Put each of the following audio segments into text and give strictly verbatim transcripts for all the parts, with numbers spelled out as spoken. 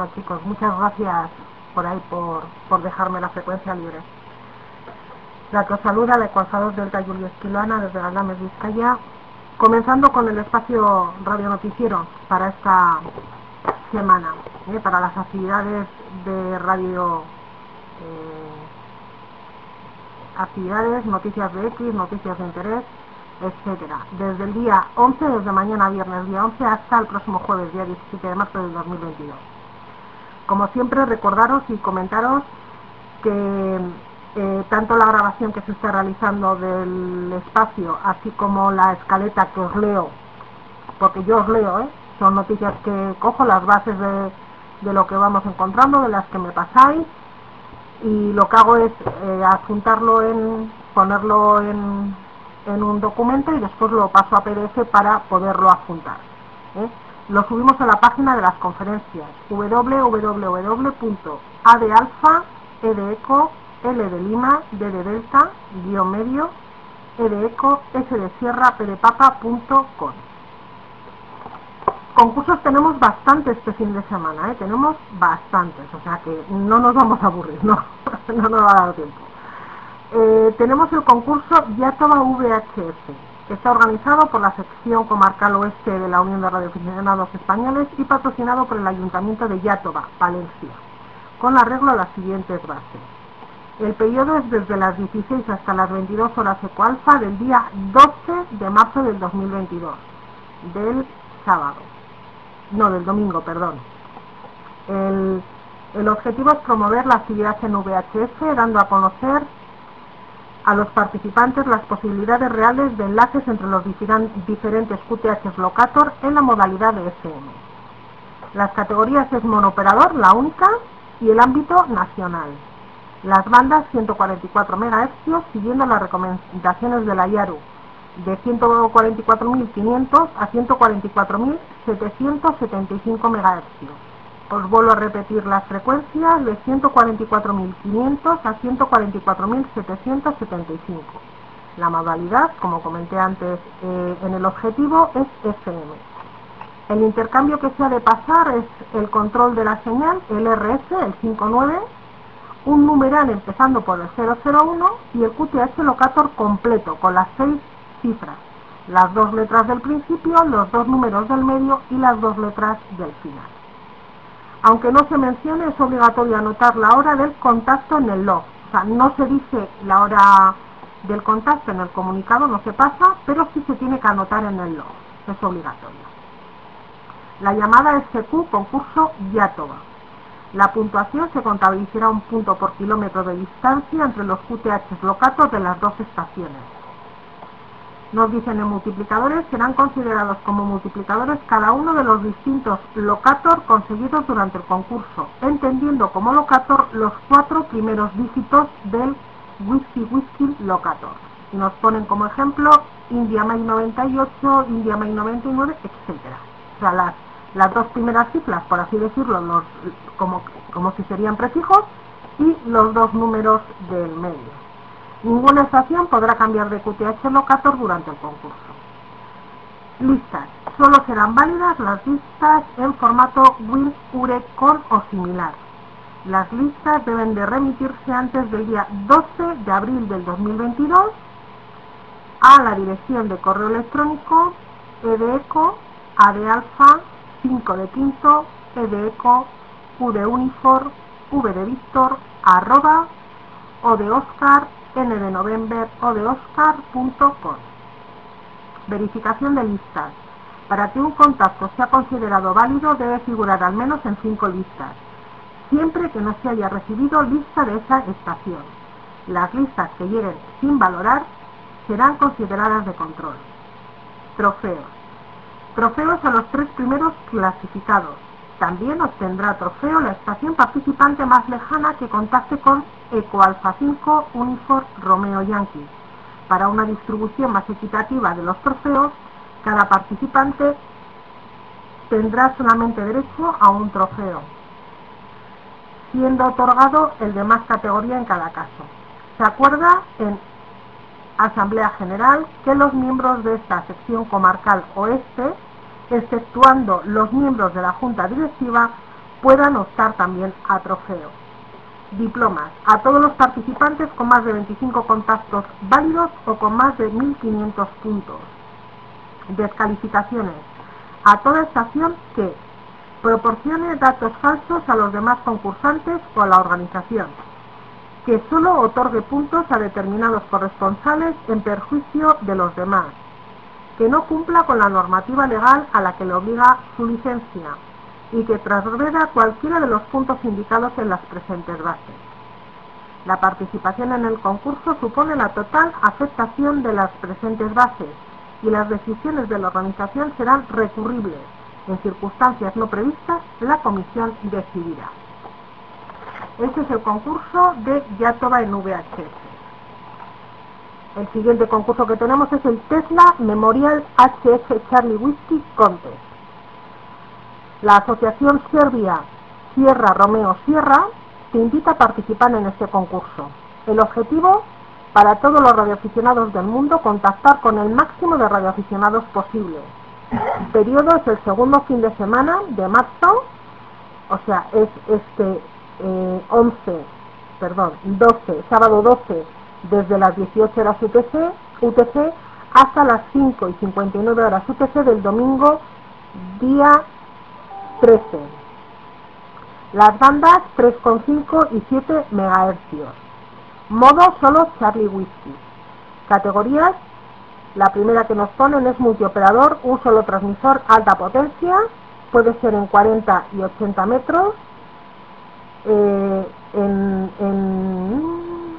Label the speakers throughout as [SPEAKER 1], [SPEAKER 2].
[SPEAKER 1] Bueno, chicos, muchas gracias por ahí por, por dejarme la frecuencia libre. La que os saluda, la Ecuasador Delta Julio Esquilana desde Galdames, Vizcaya, comenzando con el espacio radio noticiero para esta semana, ¿eh? para las actividades de radio, eh, actividades, noticias de X, noticias de interés, etcétera. Desde el día once, desde mañana viernes día once hasta el próximo jueves día diecisiete de marzo del dos mil veintidós. Como siempre, recordaros y comentaros que eh, tanto la grabación que se está realizando del espacio, así como la escaleta que os leo, porque yo os leo, ¿eh? son noticias que cojo, las bases de, de lo que vamos encontrando, de las que me pasáis, y lo que hago es eh, adjuntarlo en, ponerlo en, en un documento y después lo paso a P D F para poderlo adjuntar, ¿eh? Lo subimos a la página de las conferencias w w w punto a de alfa, e de eco, l de lima, d de delta, guión medio, e de eco, s de sierra, p de papa punto com. Concursos tenemos bastantes este fin de semana, ¿eh? tenemos bastantes, o sea que no nos vamos a aburrir, no, no nos va a dar tiempo. Eh, tenemos el concurso Yatoba V H F, que está organizado por la sección comarcal oeste de la Unión de Radioaficionados Españoles y patrocinado por el Ayuntamiento de Yatoba, Valencia, con arreglo a las siguientes bases. El periodo es desde las dieciséis hasta las veintidós horas ecoalfa del día doce de marzo del dos mil veintidós, del sábado, no, del domingo, perdón. El, el objetivo es promover la actividad en V H F, dando a conocer a los participantes las posibilidades reales de enlaces entre los diferentes Q T H locator en la modalidad de F M. Las categorías es monooperador, la única, y el ámbito nacional. Las bandas ciento cuarenta y cuatro megahercios, siguiendo las recomendaciones de la I A R U, de ciento cuarenta y cuatro mil quinientos a ciento cuarenta y cuatro mil setecientos setenta y cinco megahercios. Os vuelvo a repetir las frecuencias de ciento cuarenta y cuatro mil quinientos a ciento cuarenta y cuatro mil setecientos setenta y cinco. La modalidad, como comenté antes eh, en el objetivo, es F M. El intercambio que se ha de pasar es el control de la señal, el R S, el cinco nueve, un numeral empezando por el cero cero uno y el Q T H locator completo con las seis cifras, las dos letras del principio, los dos números del medio y las dos letras del final. Aunque no se mencione, es obligatorio anotar la hora del contacto en el log. O sea, no se dice la hora del contacto en el comunicado, no se pasa, pero sí se tiene que anotar en el log. Es obligatorio. La llamada es C Q concurso Yatoba. La puntuación se contabilizará un punto por kilómetro de distancia entre los Q T H locatos de las dos estaciones. Nos dicen en multiplicadores, serán considerados como multiplicadores cada uno de los distintos locator conseguidos durante el concurso, entendiendo como locator los cuatro primeros dígitos del Whisky Whisky locator. Y nos ponen como ejemplo India Mike noventa y ocho, India Mike noventa y nueve, etcétera. O sea, las, las dos primeras cifras, por así decirlo, los, como, como si serían prefijos, y los dos números del medio. Ninguna estación podrá cambiar de Q T H locator durante el concurso. Listas. Solo serán válidas las listas en formato WIN, U R E, C O R o similar. Las listas deben de remitirse antes del día doce de abril del dos mil veintidós a la dirección de correo electrónico E de eco, A de alfa, cinco de quinto, E de eco, U de uniform, V de Víctor, arroba, O de Oscar, N de November, O de Oscar punto com. Verificación de listas. Para que un contacto sea considerado válido debe figurar al menos en cinco listas, siempre que no se haya recibido lista de esa estación. Las listas que lleguen sin valorar serán consideradas de control. Trofeos. Trofeos a los tres primeros clasificados. También obtendrá trofeo la estación participante más lejana que contacte con Eco Alfa cinco Uniform Romeo Yankee. Para una distribución más equitativa de los trofeos, cada participante tendrá solamente derecho a un trofeo, siendo otorgado el de más categoría en cada caso. Se acuerda en Asamblea General que los miembros de esta sección comarcal oeste, exceptuando los miembros de la Junta Directiva, puedan optar también a trofeo. Diplomas a todos los participantes con más de veinticinco contactos válidos o con más de mil quinientos puntos. Descalificaciones a toda estación que proporcione datos falsos a los demás concursantes o a la organización, que solo otorgue puntos a determinados corresponsales en perjuicio de los demás, que no cumpla con la normativa legal a la que le obliga su licencia y que transgreda cualquiera de los puntos indicados en las presentes bases. La participación en el concurso supone la total aceptación de las presentes bases y las decisiones de la organización serán recurribles. En circunstancias no previstas, la comisión decidirá. Este es el concurso de Iatoba en V H S. El siguiente concurso que tenemos es el Tesla Memorial H F Charlie Whiskey Contest. La Asociación Serbia Sierra Romeo Sierra te invita a participar en este concurso. El objetivo, para todos los radioaficionados del mundo, contactar con el máximo de radioaficionados posible. El periodo es el segundo fin de semana de marzo, o sea, es este eh, once, perdón, doce, sábado doce, desde las dieciocho horas U T C, U T C hasta las cinco y cincuenta y nueve horas U T C del domingo día trece. Las bandas tres coma cinco y siete megahercios. Modo solo Charlie Whiskey. Categorías, la primera que nos ponen es multioperador, un solo transmisor, alta potencia, puede ser en cuarenta y ochenta metros, eh, en, en,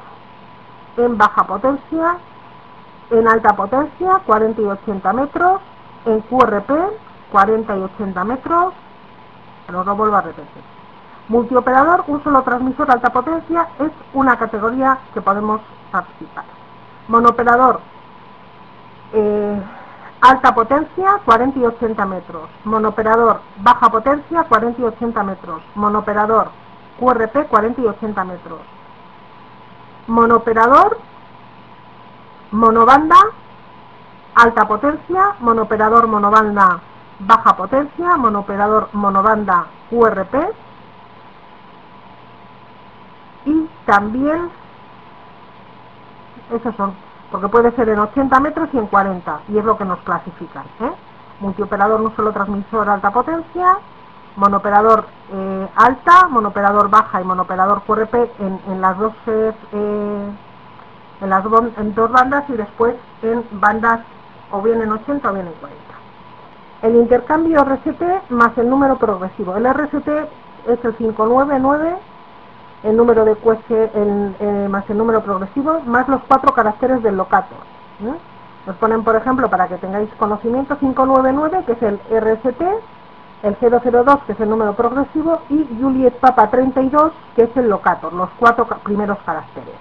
[SPEAKER 1] en baja potencia, en alta potencia, cuarenta y ochenta metros, en Q R P, cuarenta y ochenta metros, pero no vuelvo a repetir. Multioperador, un solo transmisor alta potencia, es una categoría que podemos participar. Monooperador, eh, alta potencia, cuarenta y ochenta metros. Monooperador, baja potencia, cuarenta y ochenta metros. Monooperador, Q R P, cuarenta y ochenta metros. Monooperador, monobanda, alta potencia, monooperador, monobanda, baja potencia, monooperador, monobanda, Q R P, y también, esos son, porque puede ser en ochenta metros y en cuarenta, y es lo que nos clasifican, ¿eh? Multioperador, un solo transmisor, alta potencia, monooperador eh, alta, monooperador baja y monooperador Q R P en, en las dos eh, en las en dos bandas, y después en bandas o bien en ochenta o bien en cuarenta. El intercambio R S T más el número progresivo. El R S T es el cinco nueve nueve, el número de Q S el, eh, más el número progresivo, más los cuatro caracteres del locator. ¿eh? Nos ponen, por ejemplo, para que tengáis conocimiento, cinco nueve nueve, que es el R S T, el cero cero dos, que es el número progresivo, y Juliet Papa treinta y dos, que es el locator, los cuatro ca primeros caracteres.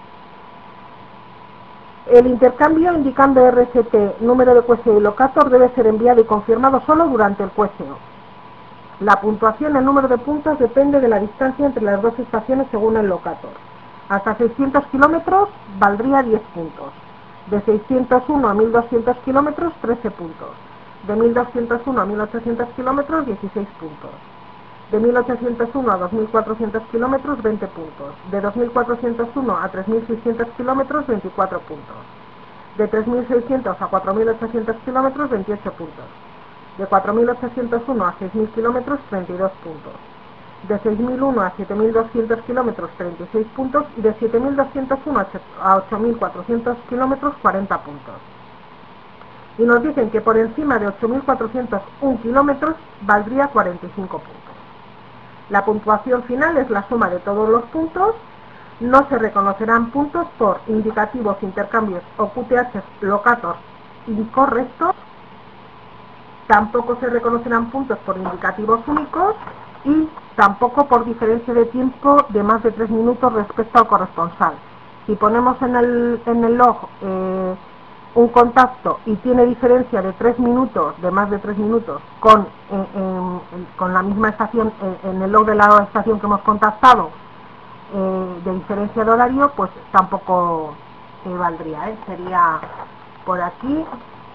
[SPEAKER 1] El intercambio indicando R S T, número de Q S O y locator debe ser enviado y confirmado solo durante el Q S O. La puntuación, el número de puntos, depende de la distancia entre las dos estaciones según el locator. Hasta seiscientos kilómetros valdría diez puntos. De seiscientos uno a mil doscientos kilómetros, trece puntos. De mil doscientos uno a mil ochocientos kilómetros, dieciséis puntos. De mil ochocientos uno a dos mil cuatrocientos kilómetros, veinte puntos. De dos mil cuatrocientos uno a tres mil seiscientos kilómetros, veinticuatro puntos. De tres mil seiscientos a cuatro mil ochocientos kilómetros, veintiocho puntos. De cuatro mil ochocientos uno a seis mil kilómetros, treinta y dos puntos. De seis mil uno a siete mil doscientos kilómetros, treinta y seis puntos. Y de siete mil doscientos uno a ocho mil cuatrocientos kilómetros, cuarenta puntos. Y nos dicen que por encima de ocho mil cuatrocientos uno kilómetros valdría cuarenta y cinco puntos. La puntuación final es la suma de todos los puntos. No se reconocerán puntos por indicativos, intercambios o Q T H locator incorrectos. Tampoco se reconocerán puntos por indicativos únicos y tampoco por diferencia de tiempo de más de tres minutos respecto al corresponsal. Si ponemos en el, en el log eh, un contacto y tiene diferencia de tres minutos, de más de tres minutos, con, eh, en, con la misma estación, en, en el log de la estación que hemos contactado, eh, de diferencia de horario, pues tampoco eh, valdría, ¿eh? Sería por aquí,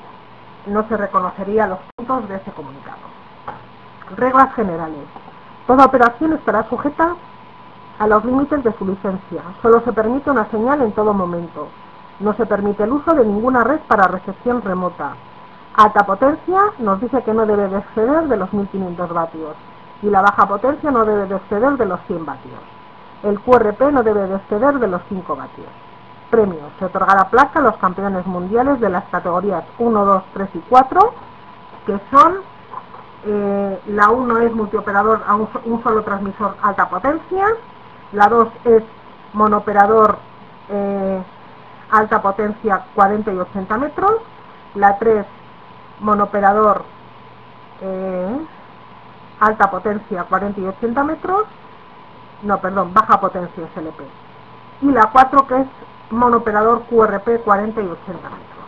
[SPEAKER 1] no se reconocería los puntos de ese comunicado. Reglas generales. Toda operación estará sujeta a los límites de su licencia. Solo se permite una señal en todo momento. No se permite el uso de ninguna red para recepción remota. Alta potencia nos dice que no debe de exceder de los mil quinientos vatios y la baja potencia no debe de exceder de los cien vatios. El Q R P no debe de exceder de los cinco vatios. Premios. Se otorgará placa a los campeones mundiales de las categorías uno, dos, tres y cuatro, que son, eh, la uno es multioperador a un, un solo transmisor alta potencia, la dos es monooperador eh, alta potencia cuarenta y ochenta metros, la tres monooperador eh, alta potencia cuarenta y ochenta metros, no, perdón, baja potencia S L P, y la cuatro que es monooperador Q R P cuarenta y ochenta metros.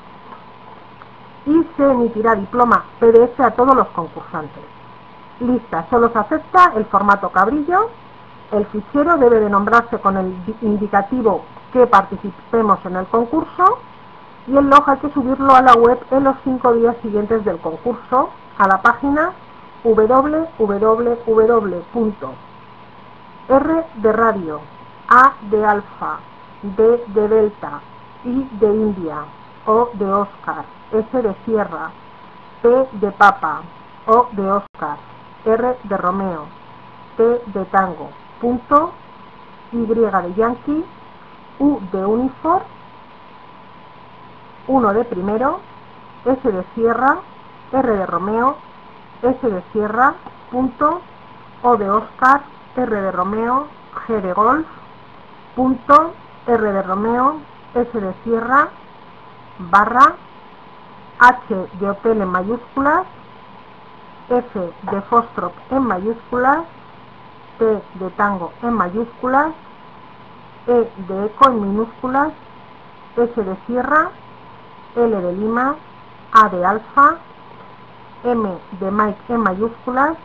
[SPEAKER 1] Y se emitirá diploma P D F a todos los concursantes. Lista, solo se acepta el formato cabrillo. El fichero debe de nombrarse con el indicativo que participemos en el concurso y el log hay que subirlo a la web en los cinco días siguientes del concurso a la página w w w punto r de radio, a de alfa, D de delta, I de India, O de Oscar, S de Sierra, P de Papa, O de Oscar, R de Romeo, T de Tango, punto, Y de Yankee, U de Unifor, uno de primero, S de Sierra, R de Romeo, S de Sierra, punto, O de Oscar, R de Romeo, G de Golf, punto, R de Romeo, S de Sierra, barra, H de Hotel en mayúsculas, F de Foxtrot en mayúsculas, T de Tango en mayúsculas, E de Eco en minúsculas, S de Sierra, L de Lima, A de Alfa, M de Mike en mayúsculas,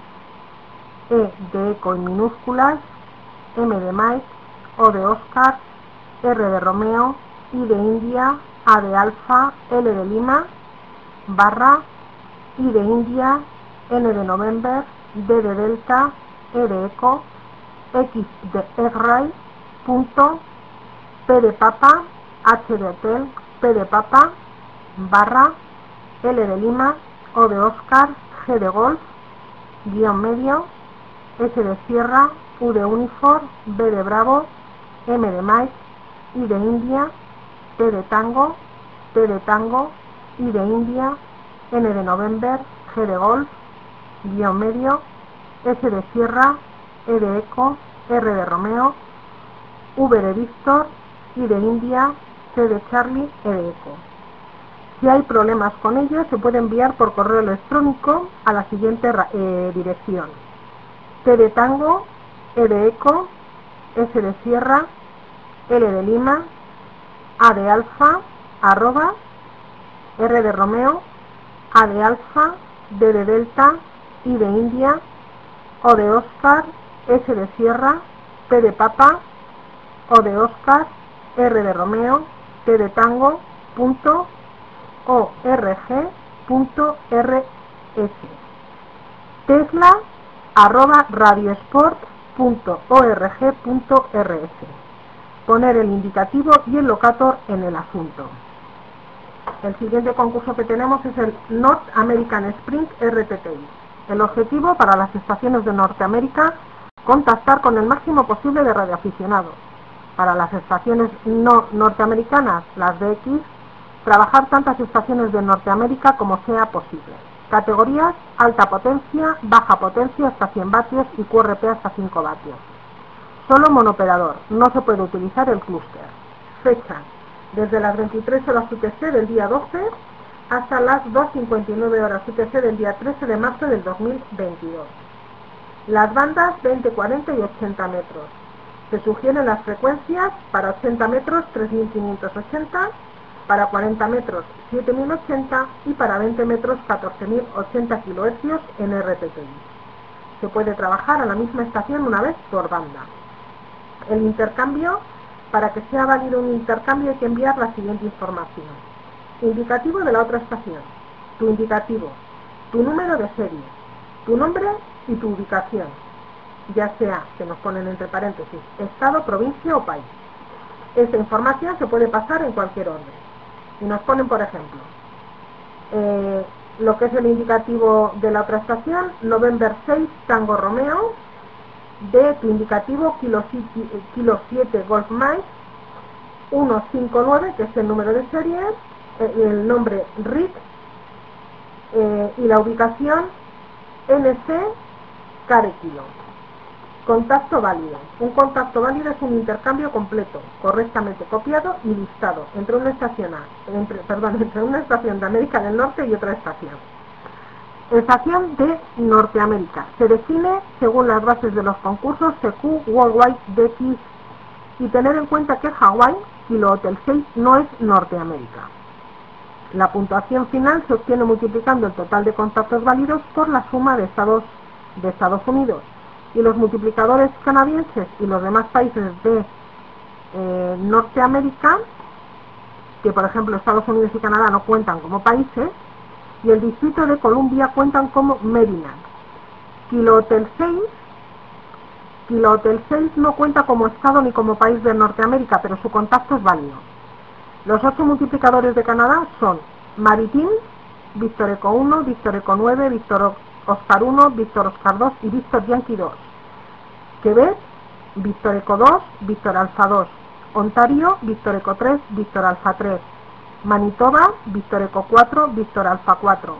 [SPEAKER 1] E de Eco en minúsculas, M de Mike, O de Oscar, R de Romeo, I de India, A de Alfa, L de Lima, barra, I de India, N de November, D de Delta, E de Eco, X de X-Ray, punto, P de Papa, H de Hotel, P de Papa, barra, L de Lima, O de Oscar, G de Golf, guión medio, S de Sierra, U de Unifor, B de Bravo, M de Mike, I de India, T de Tango, T de Tango, I de India, N de November, G de Golf, guión medio, S de Sierra, E de Eco, R de Romeo, V de Víctor, I de India, C de Charlie, E de Eco. Si hay problemas con ello, se puede enviar por correo electrónico a la siguiente eh, dirección: T de Tango, E de Eco, S de Sierra, L de Lima, A de Alfa, arroba, R de Romeo, A de Alfa, D de Delta, I de India, O de Oscar, S de Sierra, P de Papa, O de Oscar, R de Romeo, T de Tango, punto, org, punto, rs. Tesla, arroba, radiosport, punto, org, punto, rs. Poner el indicativo y el locator en el asunto. El siguiente concurso que tenemos es el North American Sprint R T T I. El objetivo para las estaciones de Norteamérica, contactar con el máximo posible de radioaficionados. Para las estaciones no norteamericanas, las de X, trabajar tantas estaciones de Norteamérica como sea posible. Categorías: alta potencia, baja potencia hasta cien vatios y Q R P hasta cinco vatios. Solo monooperador, no se puede utilizar el clúster. Fecha: desde las veintitrés horas U T C del día doce hasta las dos cincuenta y nueve horas U T C del día trece de marzo del dos mil veintidós. Las bandas veinte, cuarenta y ochenta metros. Se sugieren las frecuencias: para ochenta metros tres mil quinientos ochenta, para cuarenta metros siete mil ochenta y para veinte metros catorce mil ochenta kilohercios en R T T I. Se puede trabajar a la misma estación una vez por banda. El intercambio: para que sea válido un intercambio hay que enviar la siguiente información: indicativo de la otra estación, tu indicativo, tu número de serie, tu nombre y tu ubicación, ya sea, que nos ponen entre paréntesis, estado, provincia o país. Esta información se puede pasar en cualquier orden. Y nos ponen, por ejemplo, eh, lo que es el indicativo de la otra estación, November seis, Tango Romeo, de tu indicativo Kilo siete Golf Mike, ciento cincuenta y nueve, que es el número de serie, eh, el nombre Rick, eh, y la ubicación N C Care Kilo. Contacto válido. Un contacto válido es un intercambio completo, correctamente copiado y listado entre una estación, entre, perdón, entre una estación de América del Norte y otra estación. Estación de Norteamérica. Se define según las bases de los concursos C Q Worldwide D X, y tener en cuenta que Hawái, Kilo Hotel seis, no es Norteamérica. La puntuación final se obtiene multiplicando el total de contactos válidos por la suma de estados de Estados Unidos, y los multiplicadores canadienses y los demás países de eh, Norteamérica, que por ejemplo Estados Unidos y Canadá no cuentan como países, y el Distrito de Columbia cuentan como Maryland. Kilo Hotel seis, Kilo Hotel seis no cuenta como estado ni como país de Norteamérica, pero su contacto es válido. Los ocho multiplicadores de Canadá son Maritime, Victor Eco uno, Victor Eco nueve, Victor Oscar uno, Victor Oscar dos y Victor Yankee dos. Quebec, Victor Eco dos, Victor Alfa dos. Ontario, Victor Eco tres, Victor Alfa tres. Manitoba, Victor Eco cuatro, Victor Alfa cuatro.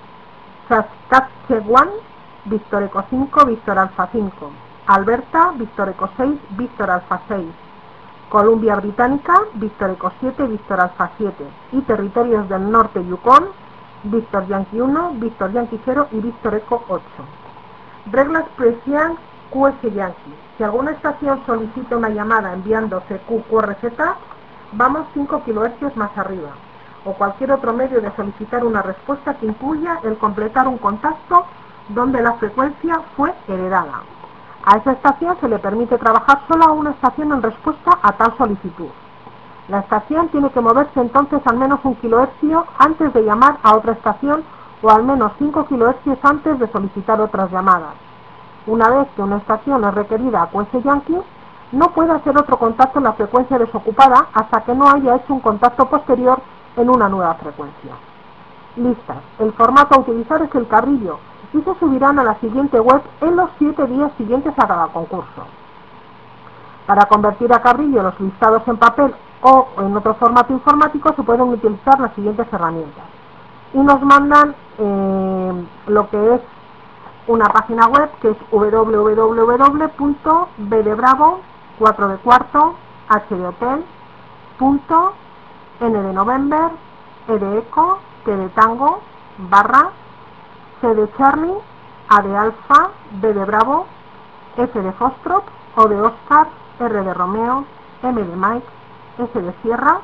[SPEAKER 1] Saskatchewan, Victor Eco cinco, Victor Alfa cinco. Alberta, Victor Eco seis, Victor Alfa seis. Columbia Británica, Victor Eco siete, Victor Alfa siete. Y territorios del norte, Yukon, Victor Yankee uno, Victor Yankee cero y Victor Eco ocho. Reglas Presian Q S Yankee. Si alguna estación solicita una llamada enviando C Q Q R Z, vamos cinco kilohercios más arriba, o cualquier otro medio de solicitar una respuesta que incluya el completar un contacto donde la frecuencia fue heredada. A esa estación se le permite trabajar solo a una estación en respuesta a tal solicitud. La estación tiene que moverse entonces al menos un kilohercio antes de llamar a otra estación, o al menos cinco kilohercios antes de solicitar otras llamadas. Una vez que una estación es requerida a Q S Yankee, no puede hacer otro contacto en la frecuencia desocupada hasta que no haya hecho un contacto posterior en una nueva frecuencia. Listas. El formato a utilizar es el carrillo y se subirán a la siguiente web en los siete días siguientes a cada concurso. Para convertir a carrillo los listados en papel o en otro formato informático se pueden utilizar las siguientes herramientas. Y nos mandan eh, lo que es una página web que es w w w punto b de bravo, cuatro de cuarto, h de hotel, punto n de november, e de eco, t de tango, barra, c de Charlie, a de alfa, b de bravo, f de foxtrot, o de Oscar, r de Romeo, m de Mike, s de Sierra,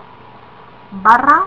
[SPEAKER 1] barra,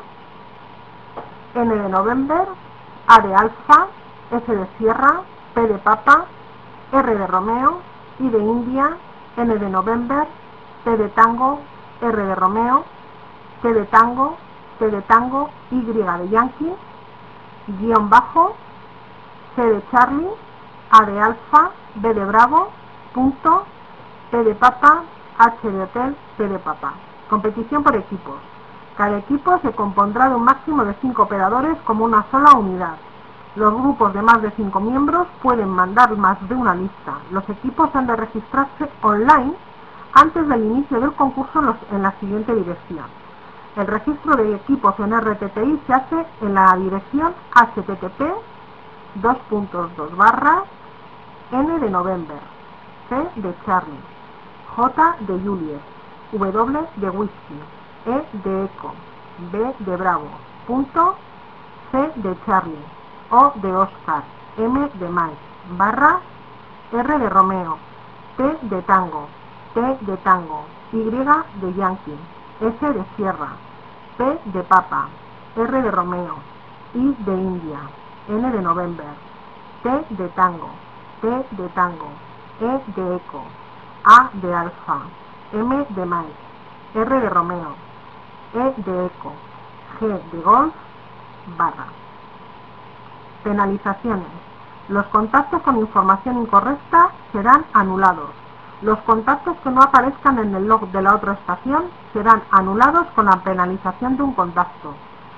[SPEAKER 1] n de november, a de alfa, s de Sierra, p de papa, r de Romeo, i de India, n de november, t de tango, r de Romeo, t de tango, t de tango, y de Yankee, guión bajo, c de Charlie, a de alfa, b de bravo, punto, p de papa, h de hotel, p de papa. Competición por equipos. Cada equipo se compondrá de un máximo de cinco operadores como una sola unidad. Los grupos de más de cinco miembros pueden mandar más de una lista. Los equipos han de registrarse online antes del inicio del concurso en, los, en la siguiente dirección. El registro de equipos en R T T I se hace en la dirección h t t p dos puntos dos barra n de November, c de Charlie, j de Juliet, w de Whisky, e de Eco, b de Bravo, punto, c de Charlie, o de Oscar, m de Mike, barra, r de Romeo, t de Tango, t de Tango, y de Yankee, s de Sierra, p de Papa, r de Romeo, i de India, n de November, t de Tango, t de Tango, e de Eco, a de Alfa, m de Mike, r de Romeo, e de Eco, g de Golf, barra. Penalizaciones. Los contactos con información incorrecta serán anulados. Los contactos que no aparezcan en el log de la otra estación serán anulados con la penalización de un contacto.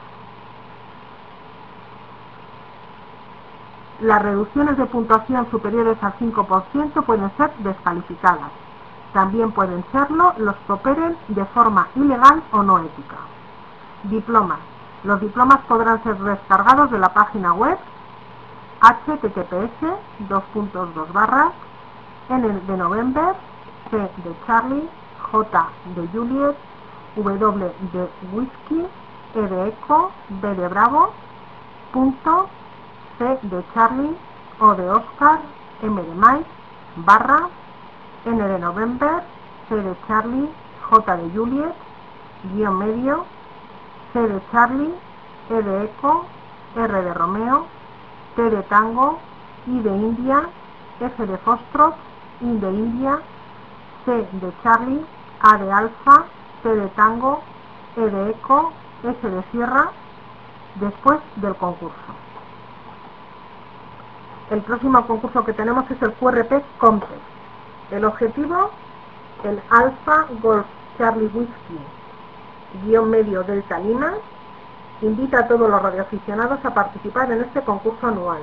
[SPEAKER 1] Las reducciones de puntuación superiores al cinco por ciento pueden ser descalificadas. También pueden serlo los que operen de forma ilegal o no ética. Diplomas. Los diplomas podrán ser descargados de la página web h t t p s dos puntos dos barra n de November, C de Charlie, J de Juliet, W de Whisky, E de Eco, B de Bravo, punto, C de Charlie, O de Oscar, M de Mike, barra, N de November, C de Charlie, J de Juliet, guión medio, C de Charlie, E de Eco, R de Romeo, T de Tango, I de India, F de Foxtrot, I de India, C de Charlie, A de Alfa, T de Tango, E de Eco, S de Sierra, después del concurso. El próximo concurso que tenemos es el Q R P Contest. El objetivo, el Alfa Golf Charlie Whisky, guión medio Delta Lima, invita a todos los radioaficionados a participar en este concurso anual.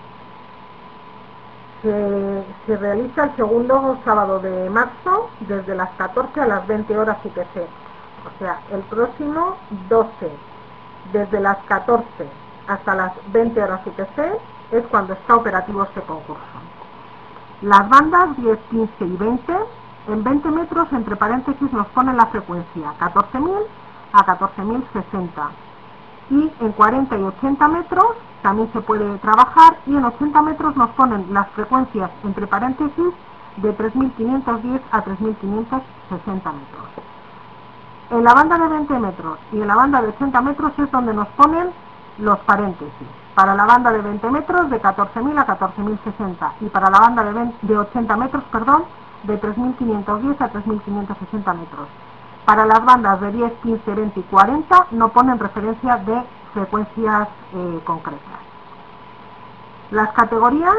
[SPEAKER 1] Se, se realiza el segundo sábado de marzo, desde las catorce a las veinte horas U T C. O sea, el próximo doce, desde las catorce hasta las veinte horas U T C, es cuando está operativo este concurso. Las bandas diez, quince y veinte, en veinte metros, entre paréntesis, nos ponen la frecuencia catorce mil a catorce mil sesenta. Y en cuarenta y ochenta metros también se puede trabajar, y en ochenta metros nos ponen las frecuencias, entre paréntesis, de tres mil quinientos diez a tres mil quinientos sesenta metros. En la banda de veinte metros y en la banda de ochenta metros es donde nos ponen los paréntesis. Para la banda de veinte metros de catorce mil a catorce mil sesenta, y para la banda de, veinte, de ochenta metros, perdón, de tres mil quinientos diez a tres mil quinientos sesenta metros. Para las bandas de diez, quince, veinte y cuarenta no ponen referencia de frecuencias eh, concretas. Las categorías,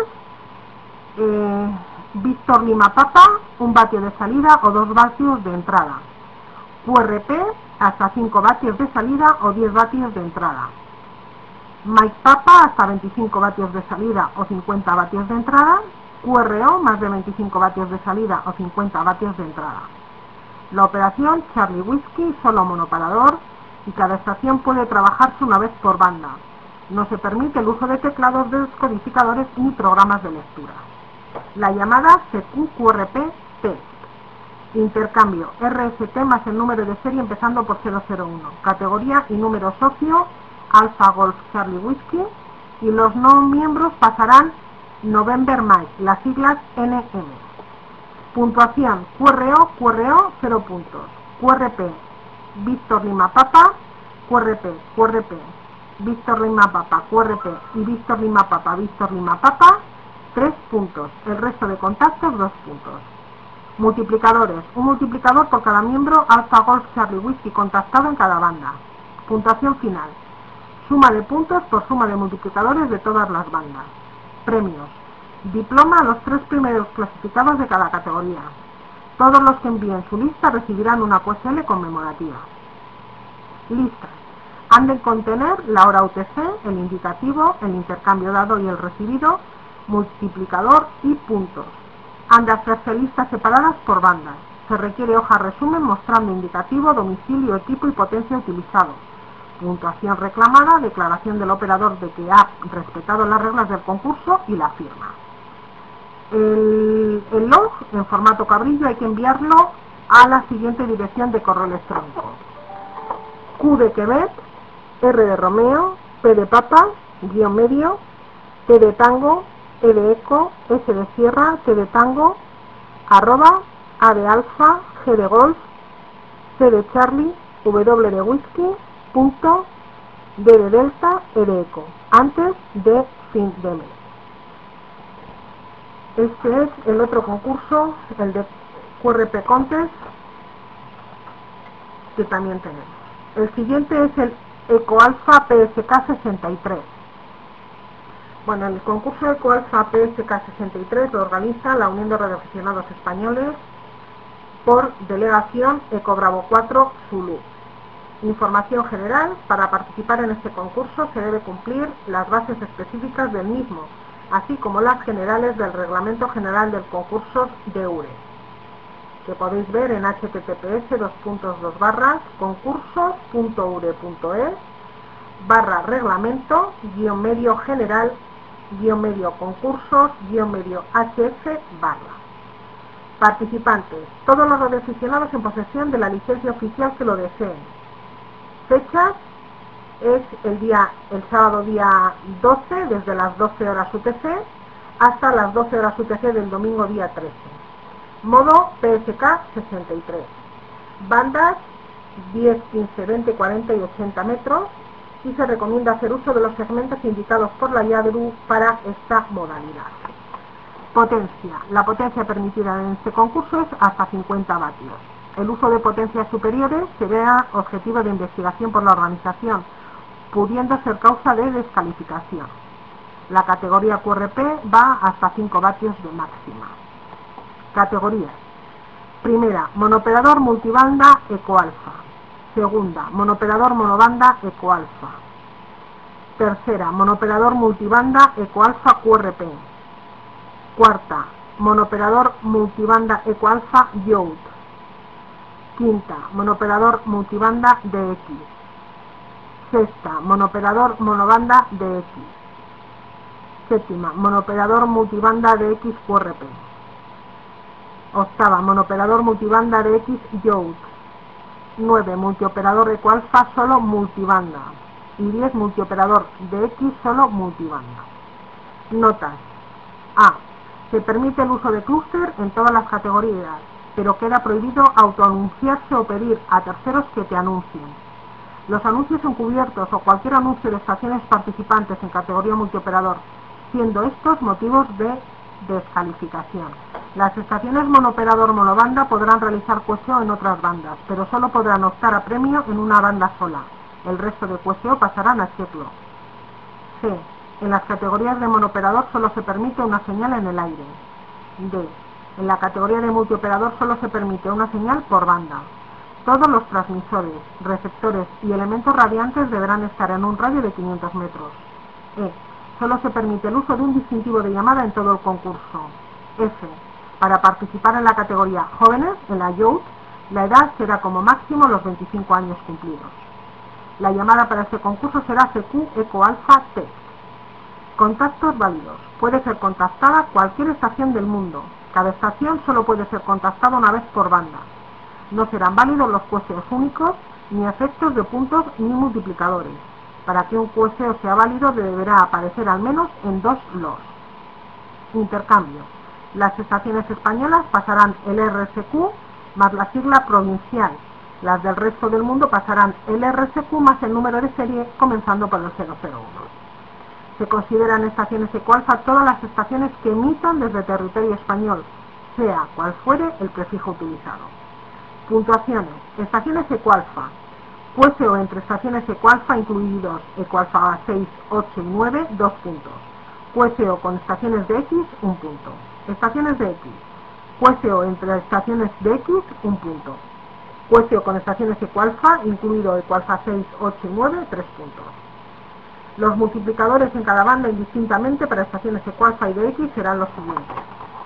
[SPEAKER 1] eh, Víctor Lima Papa, un vatio de salida o dos vatios de entrada. Q R P, hasta cinco vatios de salida o diez vatios de entrada. Mike Papa, hasta veinticinco vatios de salida o cincuenta vatios de entrada. Q R O, más de veinticinco vatios de salida o cincuenta vatios de entrada. La operación Charlie Whisky, solo monoparador, y cada estación puede trabajarse una vez por banda. No se permite el uso de teclados descodificadores ni programas de lectura. La llamada C Q Q R P Test. Intercambio R S T más el número de serie empezando por cero cero uno. Categoría y número socio Alpha Golf Charlie Whisky, y los no miembros pasarán November Mike, las siglas N M. Puntuación Q R O, Q R O, cero puntos. Q R P, Víctor Lima Papa, Q R P, Q R P, Víctor Lima Papa, Q R P y Víctor Lima Papa, Víctor Lima Papa, tres puntos. El resto de contactos, dos puntos. Multiplicadores, un multiplicador por cada miembro Alpha Golf Charlie Whisky contactado en cada banda. Puntuación final, suma de puntos por suma de multiplicadores de todas las bandas. Premios, diploma a los tres primeros clasificados de cada categoría. Todos los que envíen su lista recibirán una Q S L conmemorativa. Listas. Han de contener la hora U T C, el indicativo, el intercambio dado y el recibido, multiplicador y puntos. Han de hacerse listas separadas por bandas. Se requiere hoja resumen mostrando indicativo, domicilio, equipo y potencia utilizado. Puntuación reclamada, declaración del operador de que ha respetado las reglas del concurso y la firma. El, el log en formato cabrillo hay que enviarlo a la siguiente dirección de correo electrónico: Q de Quebec, R de Romeo, P de Papa, guión medio, T de Tango, E de Eco, S de Sierra, T de Tango, arroba, A de Alfa, G de Golf, C de Charlie, W de Whisky, punto, D de Delta, E de Eco, antes de fin de mes. Este es el otro concurso, el de Q R P Contest, que también tenemos. El siguiente es el Eco Alfa P S K sesenta y tres. Bueno, el concurso EcoAlfa P S K sesenta y tres lo organiza la Unión de Radioaficionados Españoles por delegación Eco Bravo cuatro Zulu. Información general: para participar en este concurso se debe cumplir las bases específicas del mismo, así como las generales del Reglamento General del Concurso de U R E, que podéis ver en h t t p s dos puntos dos barra concursos punto u r e punto e s barra reglamento guión medio general guión medio concursos guión medio hf barra. Participantes: todos los radioaficionados en posesión de la licencia oficial que lo deseen. Fechas: es el día el sábado día doce desde las doce horas U T C hasta las doce horas U T C del domingo día trece. Modo P S K sesenta y tres. Bandas diez, quince, veinte, cuarenta y ochenta metros, y se recomienda hacer uso de los segmentos indicados por la Y A D R U para esta modalidad. Potencia: la potencia permitida en este concurso es hasta cincuenta vatios. El uso de potencias superiores sería objetivo de investigación por la organización, pudiendo ser causa de descalificación. La categoría Q R P va hasta cinco vatios de máxima. Categorías: primera, monoperador multibanda EcoAlfa. Segunda, monoperador monobanda EcoAlfa. Tercera, monoperador multibanda EcoAlfa Q R P. Cuarta, monoperador multibanda EcoAlfa Y O U T. Quinta, monoperador multibanda D X. Sexta, monoperador monobanda D X. Séptima, monoperador multibanda D X Q R P. Octava, monoperador multibanda D X Y O U T. nueve, multioperador EcoAlfa solo multibanda. Y diez, multioperador D X solo multibanda. Notas: A. Se permite el uso de clúster en todas las categorías, pero queda prohibido autoanunciarse o pedir a terceros que te anuncien. Los anuncios encubiertos o cualquier anuncio de estaciones participantes en categoría multioperador, siendo estos motivos de descalificación. Las estaciones monoperador monobanda podrán realizar cueseo en otras bandas, pero solo podrán optar a premio en una banda sola. El resto de cueseo pasarán a checklo. C. En las categorías de monoperador solo se permite una señal en el aire. D. En la categoría de multioperador solo se permite una señal por banda. Todos los transmisores, receptores y elementos radiantes deberán estar en un radio de quinientos metros. E. Solo se permite el uso de un distintivo de llamada en todo el concurso. F. Para participar en la categoría jóvenes, en la Y O U T, la edad será como máximo los veinticinco años cumplidos. La llamada para este concurso será C Q EcoAlfa Test. Contactos válidos: puede ser contactada cualquier estación del mundo. Cada estación solo puede ser contactada una vez por banda. No serán válidos los cueseos únicos, ni efectos de puntos ni multiplicadores. Para que un cueseo sea válido deberá aparecer al menos en dos lots. Intercambio: las estaciones españolas pasarán el R S Q más la sigla provincial. Las del resto del mundo pasarán el R S Q más el número de serie comenzando por el cero cero uno. Se consideran estaciones EcoAlfa todas las estaciones que emitan desde territorio español, sea cual fuere el prefijo utilizado. Puntuaciones: estaciones EcoAlfa. Cueseo entre estaciones EcoAlfa incluidos EcoAlfa seis, ocho y nueve, dos puntos. Cueseo con estaciones de X, un punto. Estaciones de X. Cueseo entre estaciones de X, un punto. Cueseo con estaciones EcoAlfa, incluido EcoAlfa seis, ocho y nueve, tres puntos. Los multiplicadores en cada banda indistintamente para estaciones EcoAlfa y de X serán los siguientes.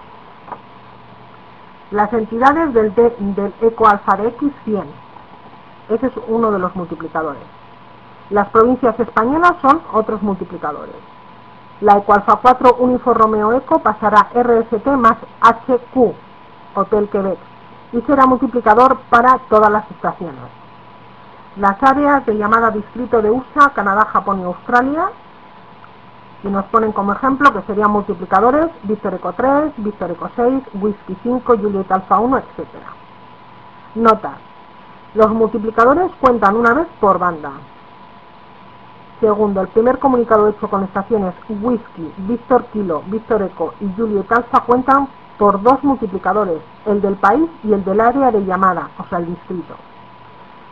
[SPEAKER 1] Las entidades del, de, del EcoAlfa de X, cien. Ese es uno de los multiplicadores. Las provincias españolas son otros multiplicadores. La EcoAlfa cuatro Unifor Romeo Eco pasará R S T más H Q, Hotel Quebec, y será multiplicador para todas las estaciones. Las áreas de llamada distrito de U S A, Canadá, Japón y Australia, y nos ponen como ejemplo que serían multiplicadores Víctor Eco tres, Víctor Eco seis, Whisky cinco, Juliet Alfa uno, etcétera. Notas: los multiplicadores cuentan una vez por banda. Segundo, el primer comunicado hecho con estaciones Whisky, Víctor Kilo, Víctor Eco y Juliet Alfa cuentan por dos multiplicadores, el del país y el del área de llamada, o sea el distrito.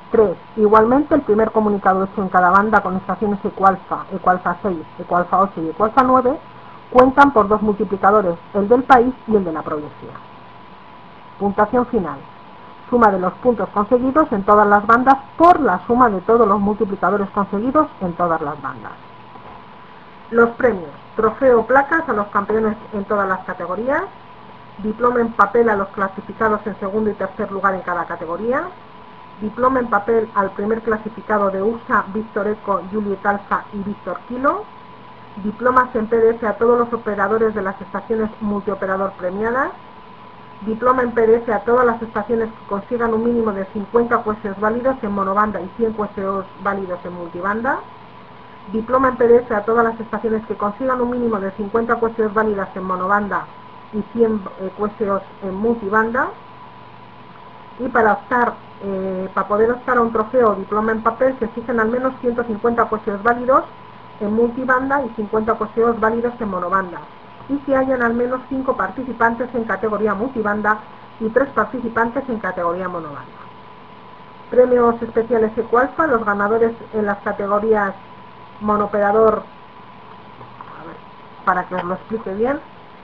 [SPEAKER 1] tres. Igualmente, el primer comunicado hecho en cada banda con estaciones ecoalfa, ecoalfa seis, ecoalfa ocho y ecoalfa nueve cuentan por dos multiplicadores, el del país y el de la provincia. Puntuación final. Suma de los puntos conseguidos en todas las bandas por la suma de todos los multiplicadores conseguidos en todas las bandas. Los premios. Trofeo o placas a los campeones en todas las categorías. Diploma en papel a los clasificados en segundo y tercer lugar en cada categoría. Diploma en papel al primer clasificado de U S A, Víctor Eco, Juliet Alfa y Víctor Kilo. Diplomas en P D F a todos los operadores de las estaciones multioperador premiadas. Diploma en P D F a todas las estaciones que consigan un mínimo de cincuenta Q S Os válidos en monobanda y cien Q S Os válidos en multibanda. Diploma en P D F a todas las estaciones que consigan un mínimo de cincuenta Q S Os válidas en monobanda y cien Q S Os en multibanda. Y para optar, eh, para poder optar a un trofeo o diploma en papel se exigen al menos ciento cincuenta Q S Os válidos en multibanda y cincuenta Q S Os válidos en monobanda, y que hayan al menos cinco participantes en categoría multibanda y tres participantes en categoría monobanda. Premios especiales ecoalfa, los ganadores en las categorías monooperador, a ver, para que os lo explique bien,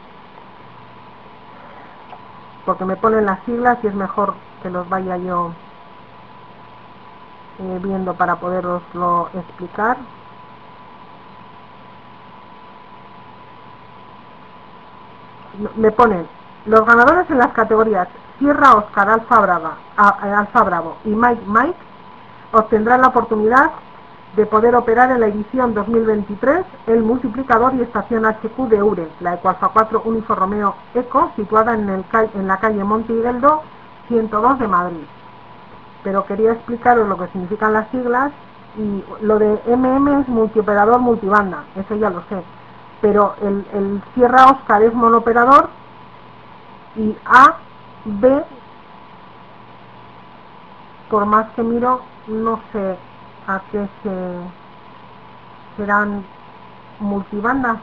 [SPEAKER 1] porque me ponen las siglas y es mejor que los vaya yo eh, viendo para poderoslo explicar. Me ponen los ganadores en las categorías Sierra Oscar Alfa Brava, Alfa Bravo y Mike Mike obtendrán la oportunidad de poder operar en la edición dos mil veintitrés el multiplicador y estación H Q de URE, la Ecoalfa cuatro Unifor Romeo Eco, situada en, el, en la calle Monte Higueldo ciento dos de Madrid. Pero quería explicaros lo que significan las siglas, y lo de M M es multioperador multibanda, eso ya lo sé. Pero el, el Sierra Oscar es monooperador y A, B, por más que miro, no sé a qué se serán multibanda,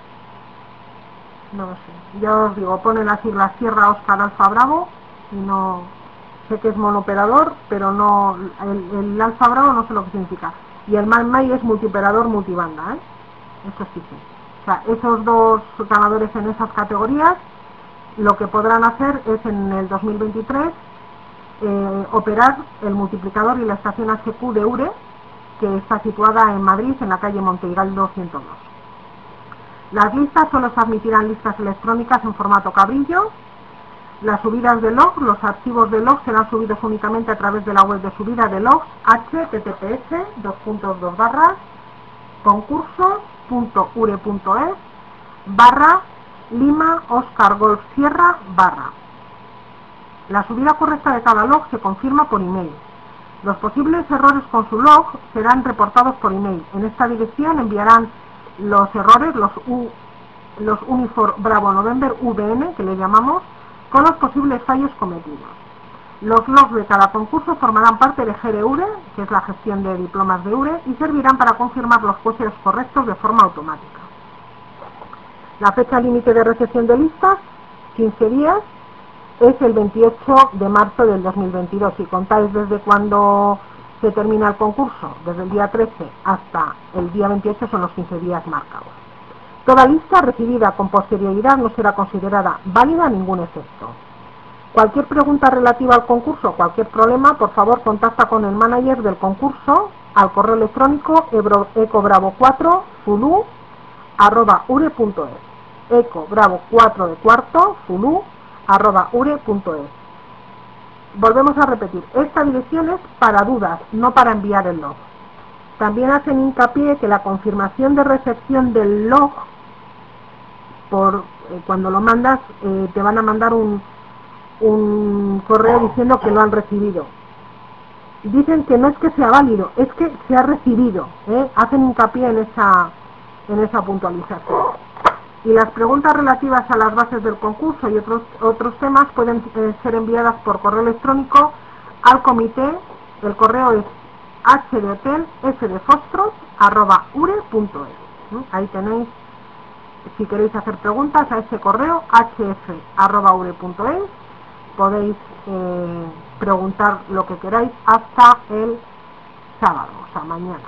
[SPEAKER 1] no lo sé. Ya os digo, pone las siglas Sierra Oscar Alfa Bravo y no sé que es monooperador, pero no el, el Alfa Bravo no sé lo que significa. Y el MyMy es multioperador multibanda, ¿eh? Eso sí, sí. O sea, esos dos ganadores en esas categorías lo que podrán hacer es en el dos mil veintitrés eh, operar el multiplicador y la estación H Q de URE, que está situada en Madrid, en la calle Monte Higueldo ciento dos. Las listas solo se admitirán listas electrónicas en formato cabrillo. Las subidas de log, los archivos de log serán subidos únicamente a través de la web de subida de logs, https dos puntos dos barras concursos punto ure punto es barra Lima Oscar Golf Sierra barra. La subida correcta de cada log se confirma por email. Los posibles errores con su log serán reportados por email. En esta dirección enviarán los errores, los, U, los Unifor Bravo November V N, que le llamamos, con los posibles fallos cometidos. Los logs de cada concurso formarán parte de G R URE, que es la gestión de diplomas de URE, y servirán para confirmar los puestos correctos de forma automática. La fecha límite de recepción de listas, quince días, es el veintiocho de marzo del dos mil veintidós. Si contáis desde cuando se termina el concurso, desde el día trece hasta el día veintiocho, son los quince días marcados. Toda lista recibida con posterioridad no será considerada válida a ningún efecto. Cualquier pregunta relativa al concurso o cualquier problema, por favor contacta con el manager del concurso al correo electrónico ecobravo cuatro zulu arroba ure punto es, ecobravo cuatro de cuarto zulu arroba ure punto es. Volvemos a repetir, esta dirección es para dudas, no para enviar el log. También hacen hincapié que la confirmación de recepción del log, por eh, cuando lo mandas, eh, te van a mandar un, un correo diciendo que lo han recibido. Dicen que no es que sea válido, es que se ha recibido, ¿eh? Hacen hincapié en esa, en esa puntualización. Y las preguntas relativas a las bases del concurso y otros, otros temas pueden eh, ser enviadas por correo electrónico al comité. El correo es h de hotel, f de fostros, arroba ure punto es. ¿eh? Ahí tenéis, si queréis hacer preguntas, a ese correo hf arroba ure punto es, podéis eh, preguntar lo que queráis hasta el sábado, o sea, mañana.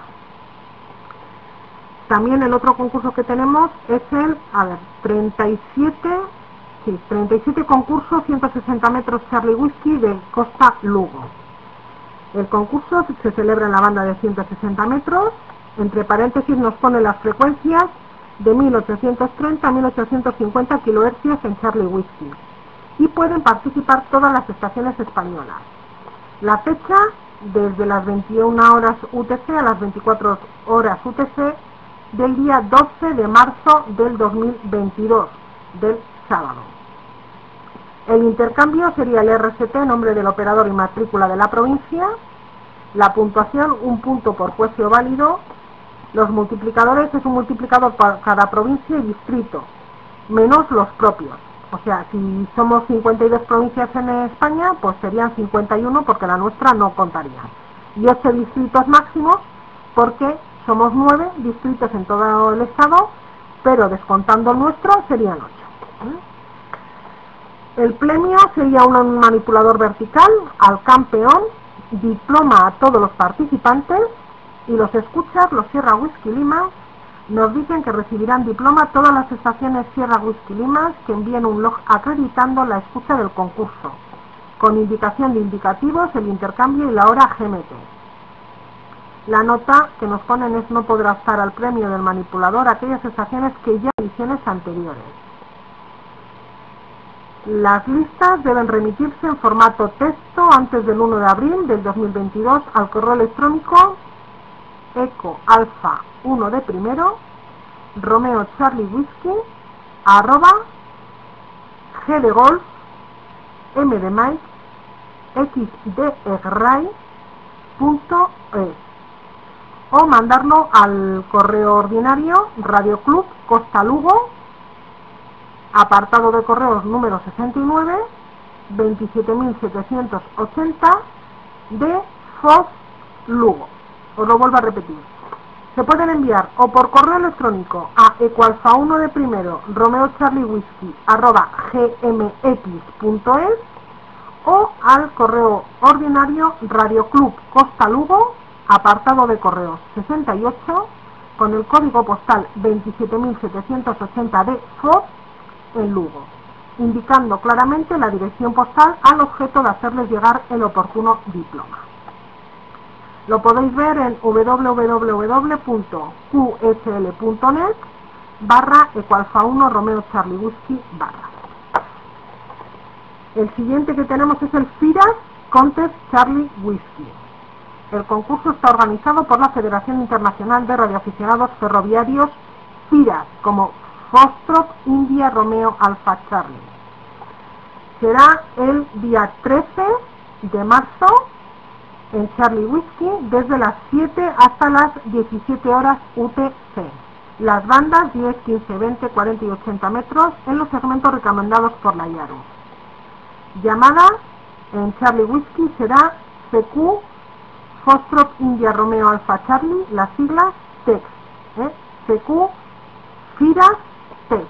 [SPEAKER 1] También el otro concurso que tenemos es el, a ver, treinta y siete, sí, treinta y siete concurso ciento sesenta metros Charlie Whisky de Costa Lugo. El concurso se celebra en la banda de ciento sesenta metros, entre paréntesis nos pone las frecuencias de mil ochocientos treinta a mil ochocientos cincuenta kilohercios en Charlie Whisky, y pueden participar todas las estaciones españolas. La fecha, desde las veintiuna horas U T C a las veinticuatro horas U T C del día doce de marzo del dos mil veintidós, del sábado. El intercambio sería el R S T, nombre del operador y matrícula de la provincia. La puntuación, un punto por juicio válido. Los multiplicadores es un multiplicador para cada provincia y distrito, menos los propios. O sea, si somos cincuenta y dos provincias en España, pues serían cincuenta y uno porque la nuestra no contaría. Y ocho distritos máximos porque somos nueve distritos en todo el estado, pero descontando el nuestro serían ocho. El premio sería un manipulador vertical al campeón, diploma a todos los participantes, y los escuchas, los Sierra Whisky Lima, nos dicen que recibirán diploma todas las estaciones Sierra Whisky Lima que envíen un log acreditando la escucha del concurso, con indicación de indicativos, el intercambio y la hora G M T. La nota que nos ponen es: no podrá optar al premio del manipulador aquellas estaciones que ya ediciones anteriores. Las listas deben remitirse en formato texto antes del uno de abril del dos mil veintidós al correo electrónico eco alfa uno de primero romeo charlie whisky arroba g de golf m de mike x de egray punto es, o mandarlo al correo ordinario Radio Club Costa Lugo, apartado de correos número sesenta y nueve, veintisiete mil setecientos ochenta de Foz, Lugo. Os lo vuelvo a repetir. Se pueden enviar o por correo electrónico a ecoalfa uno de primero romeo charlie whisky arroba gmx punto es o al correo ordinario Radio Club Costa Lugo, apartado de correos sesenta y ocho, con el código postal veintisiete mil setecientos ochenta de Foz, en Lugo, indicando claramente la dirección postal al objeto de hacerles llegar el oportuno diploma. Lo podéis ver en w w w punto q s l punto net barra ecoalfa uno romeo charlie whisky barra. El siguiente que tenemos es el FIRAS Contest Charlie Whisky. El concurso está organizado por la Federación Internacional de Radioaficionados Ferroviarios, FIRAS, como Foxtrot India Romeo Alfa Charlie. Será el día trece de marzo en Charlie Whisky desde las siete hasta las diecisiete horas U T C. Las bandas diez, quince, veinte, cuarenta y ochenta metros en los segmentos recomendados por la Yaru. Llamada en Charlie Whisky será C Q Foxtrot India Romeo Alfa Charlie, las siglas T E X, ¿eh? C Q FIRAS T E X.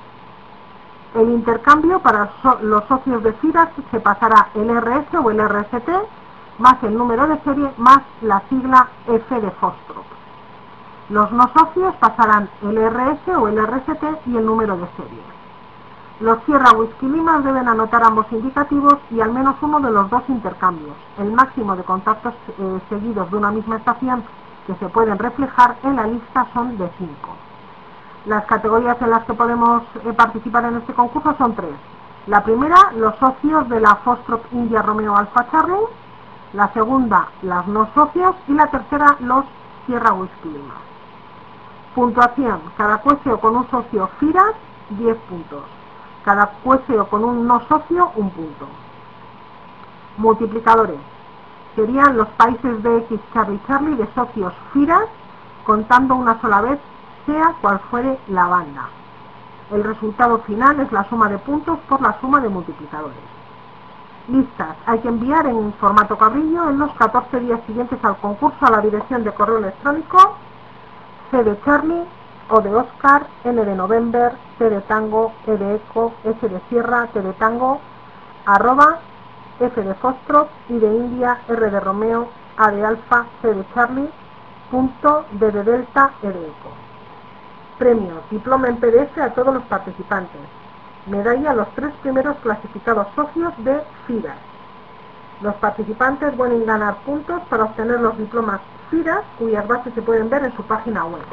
[SPEAKER 1] El intercambio para so los socios de FIRAS se pasará el R S o el R S T más el número de serie más la sigla F de Foxtrot. Los no socios pasarán el R S o el R S T y el número de serie. Los Sierra Whisky Lima deben anotar ambos indicativos y al menos uno de los dos intercambios. El máximo de contactos eh, seguidos de una misma estación que se pueden reflejar en la lista son de cinco. Las categorías en las que podemos eh, participar en este concurso son tres. La primera, los socios de la Foxtrot India Romeo Alfa Charlie. La segunda, las no socios. Y la tercera, los Sierra Whisky Lima. Puntuación: cada cueseo con un socio FIRAS, diez puntos. Cada cueseo con un no socio, un punto. Multiplicadores: serían los países de X Charlie Charlie de socios FIRAS, contando una sola vez, sea cual fuere la banda. El resultado final es la suma de puntos por la suma de multiplicadores. Listas: hay que enviar en formato carrillo en los catorce días siguientes al concurso a la dirección de correo electrónico C de Charlie, O de Oscar, N de November, T de Tango, E de Eco, S de Sierra, T de Tango, arroba F de Foxtrot, I de India, R de Romeo, A de Alfa, C de Charlie, punto D de Delta, E de Eco. Premio, diploma en P D F a todos los participantes. Medalla a los tres primeros clasificados socios de FIRAS. Los participantes pueden ganar puntos para obtener los diplomas FIRAS, cuyas bases se pueden ver en su página web.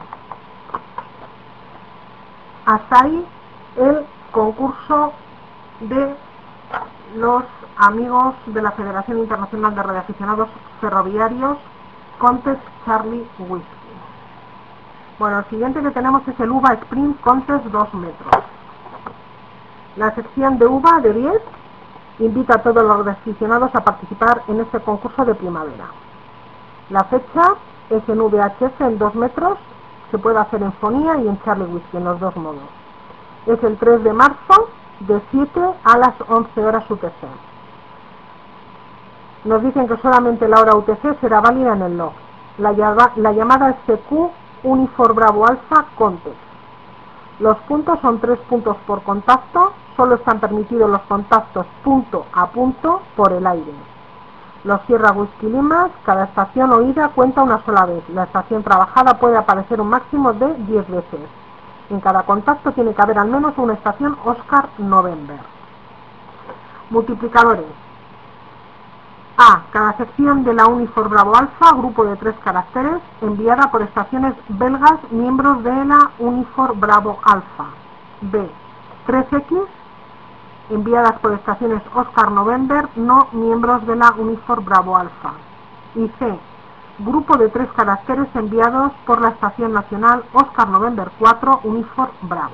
[SPEAKER 1] Hasta ahí el concurso de los amigos de la Federación Internacional de Radioaficionados Ferroviarios Contest Charlie Whiskey. Bueno, el siguiente que tenemos es el U V A Sprint Contest dos metros. La sección de U V A de diez invita a todos los aficionados a participar en este concurso de primavera. La fecha es en V H F en dos metros, se puede hacer en fonía y en Charlie Whiskey, en los dos modos. Es el tres de marzo de siete a las once horas U T C. Nos dicen que solamente la hora U T C será válida en el log. La, llama, la llamada es C Q Unifor Bravo Alpha Contest. Los puntos son tres puntos por contacto, solo están permitidos los contactos punto a punto por el aire. Los Sierra Whisky Limas, cada estación oída cuenta una sola vez. La estación trabajada puede aparecer un máximo de diez veces. En cada contacto tiene que haber al menos una estación Oscar November. Multiplicadores. A. Cada sección de la Unifor Bravo Alpha, grupo de tres caracteres, enviada por estaciones belgas miembros de la Unifor Bravo Alpha. B. tres equis, enviadas por estaciones Oscar November, no miembros de la Unifor Bravo Alpha. Y C. Grupo de tres caracteres enviados por la estación nacional Oscar November cuatro Unifor Bravo.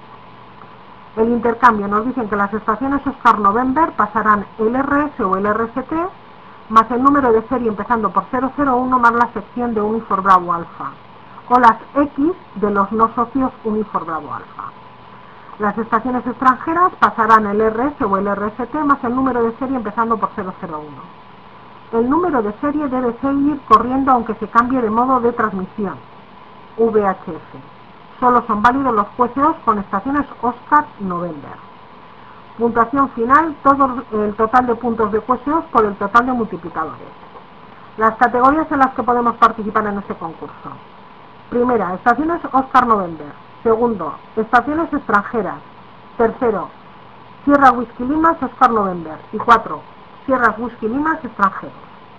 [SPEAKER 1] El intercambio, nos dicen que las estaciones Oscar November pasarán el R S o el R S T más el número de serie empezando por cero cero uno más la sección de Unifor Bravo Alpha, o las X de los no socios Unifor Bravo Alpha. Las estaciones extranjeras pasarán el R S o el R S T más el número de serie empezando por cero cero uno. El número de serie debe seguir corriendo aunque se cambie de modo de transmisión, V H F. Solo son válidos los Q S Os con estaciones Oscar November. Puntuación final, todo el total de puntos de Q S Os por el total de multiplicadores. Las categorías en las que podemos participar en este concurso. Primera, estaciones Oscar November. Segundo, estaciones extranjeras. Tercero, Sierra Whisky Limas Oscar November. Y cuatro, Sierra Whisky Limas extranjeros.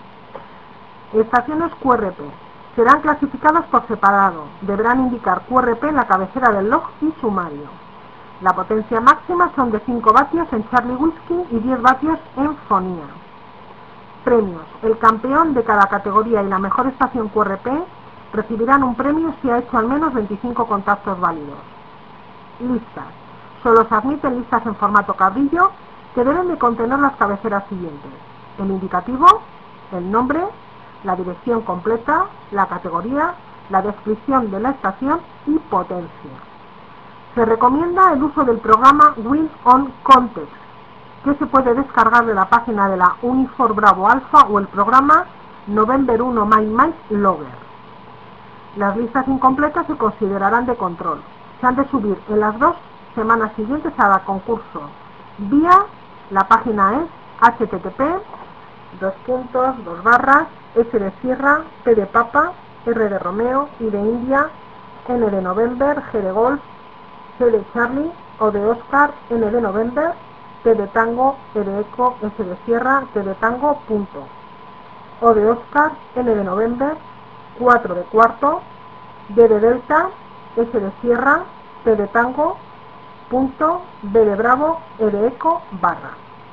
[SPEAKER 1] Estaciones Q R P. Serán clasificadas por separado. Deberán indicar Q R P en la cabecera del log y sumario. La potencia máxima son de cinco vatios en Charlie Whiskey y diez vatios en fonía. Premios. El campeón de cada categoría y la mejor estación Q R P recibirán un premio si ha hecho al menos veinticinco contactos válidos. Listas. Solo se admiten listas en formato cabrillo que deben de contener las cabeceras siguientes: el indicativo, el nombre, la dirección completa, la categoría, la descripción de la estación y potencia. Se recomienda el uso del programa Win on Context, que se puede descargar de la página de la Unifor Bravo Alpha o el programa November uno My Mike Logger. Las listas incompletas se considerarán de control. Se han de subir en las dos semanas siguientes a cada concurso. Vía, la página es http dos puntos dos barras S de Sierra, P de Papa, R de Romeo, I de India, N de November, G de Golf, C de Charlie, O de Oscar, N de November, T de Tango, E de Eco, S de Sierra, T de Tango, punto. O de Oscar, N de November, cuatro de cuarto, D de Delta, S de Sierra, T de Tango, punto, B de Bravo, E de Eco, barra.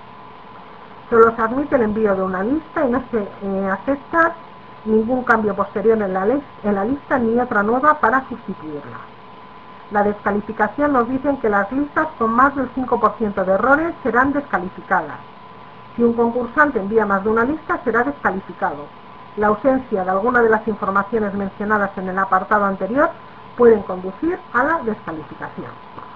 [SPEAKER 1] Solo se admite el envío de una lista y no se eh, acepta ningún cambio posterior en la, en la lista ni otra nueva para sustituirla. La descalificación nos dicen que las listas con más del cinco por ciento de errores serán descalificadas. Si un concursante envía más de una lista, será descalificado. La ausencia de alguna de las informaciones mencionadas en el apartado anterior pueden conducir a la descalificación.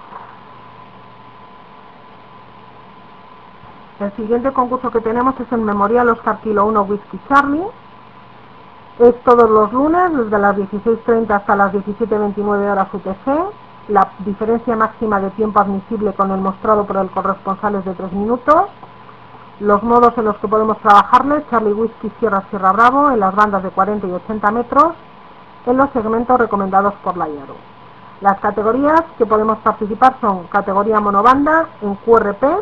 [SPEAKER 1] El siguiente concurso que tenemos es el Memorial Oscar Kilo uno Whisky Charlie. Es todos los lunes, desde las dieciséis treinta hasta las diecisiete veintinueve horas U T C. La diferencia máxima de tiempo admisible con el mostrado por el corresponsal es de tres minutos. Los modos en los que podemos trabajarle: Charlie Whiskey Sierra Sierra Bravo en las bandas de cuarenta y ochenta metros en los segmentos recomendados por la I A R U. Las categorías que podemos participar son categoría monobanda en Q R P,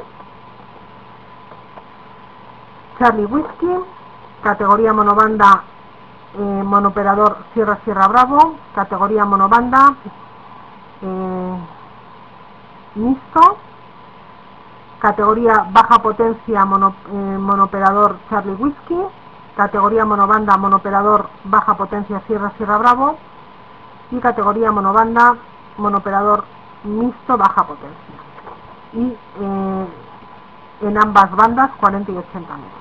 [SPEAKER 1] Charlie Whiskey, categoría monobanda eh, monoperador Sierra Sierra Bravo, categoría monobanda eh, mixto, categoría baja potencia mono, eh, monoperador Charlie Whiskey, categoría monobanda monoperador baja potencia Sierra Sierra Bravo y categoría monobanda monoperador mixto baja potencia, y eh, en ambas bandas cuarenta y ochenta metros.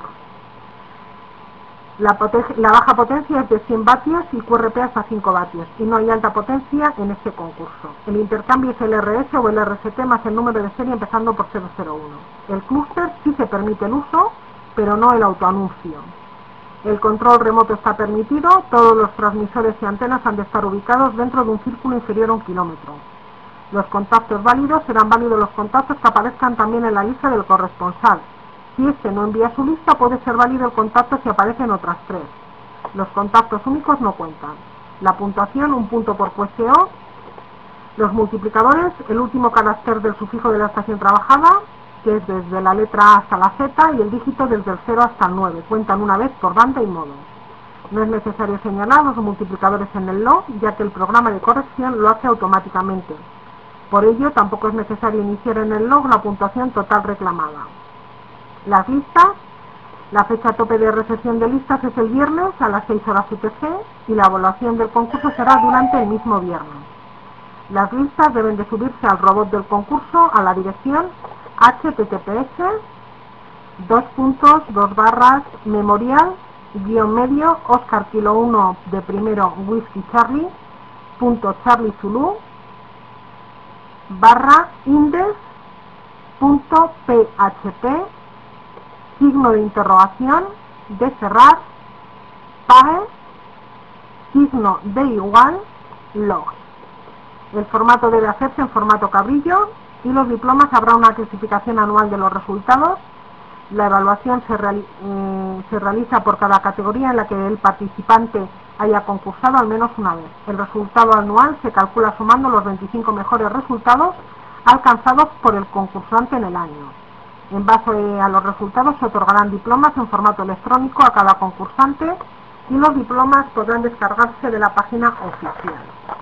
[SPEAKER 1] La, la baja potencia es de cien vatios y Q R P hasta cinco vatios, y no hay alta potencia en este concurso. El intercambio es el R S o el R S T más el número de serie empezando por cero cero uno. El clúster sí se permite el uso, pero no el autoanuncio. El control remoto está permitido. Todos los transmisores y antenas han de estar ubicados dentro de un círculo inferior a un kilómetro. Los contactos válidos serán válidos los contactos que aparezcan también en la lista del corresponsal. Si este no envía su lista, puede ser válido el contacto si aparecen otras tres. Los contactos únicos no cuentan. La puntuación, un punto por Q S O. Los multiplicadores, el último carácter del sufijo de la estación trabajada, que es desde la letra A hasta la Z, y el dígito desde el cero hasta el nueve. Cuentan una vez por banda y modo. No es necesario señalar los multiplicadores en el log, ya que el programa de corrección lo hace automáticamente. Por ello, tampoco es necesario iniciar en el log la puntuación total reclamada. Las listas, la fecha tope de recepción de listas es el viernes a las seis horas U T C y la evaluación del concurso será durante el mismo viernes. Las listas deben de subirse al robot del concurso a la dirección H T T P S dos puntos dos barras memorial guión medio Oscar Kilo uno de primero Whisky Charlie punto Charlie Zulu barra index punto php signo de interrogación de cerrar pague signo de igual log. El formato debe hacerse en formato cabrillo y los diplomas habrá una clasificación anual de los resultados. La evaluación se, reali eh, se realiza por cada categoría en la que el participante haya concursado al menos una vez. El resultado anual se calcula sumando los veinticinco mejores resultados alcanzados por el concursante en el año. En base a los resultados se otorgarán diplomas en formato electrónico a cada concursante y los diplomas podrán descargarse de la página oficial.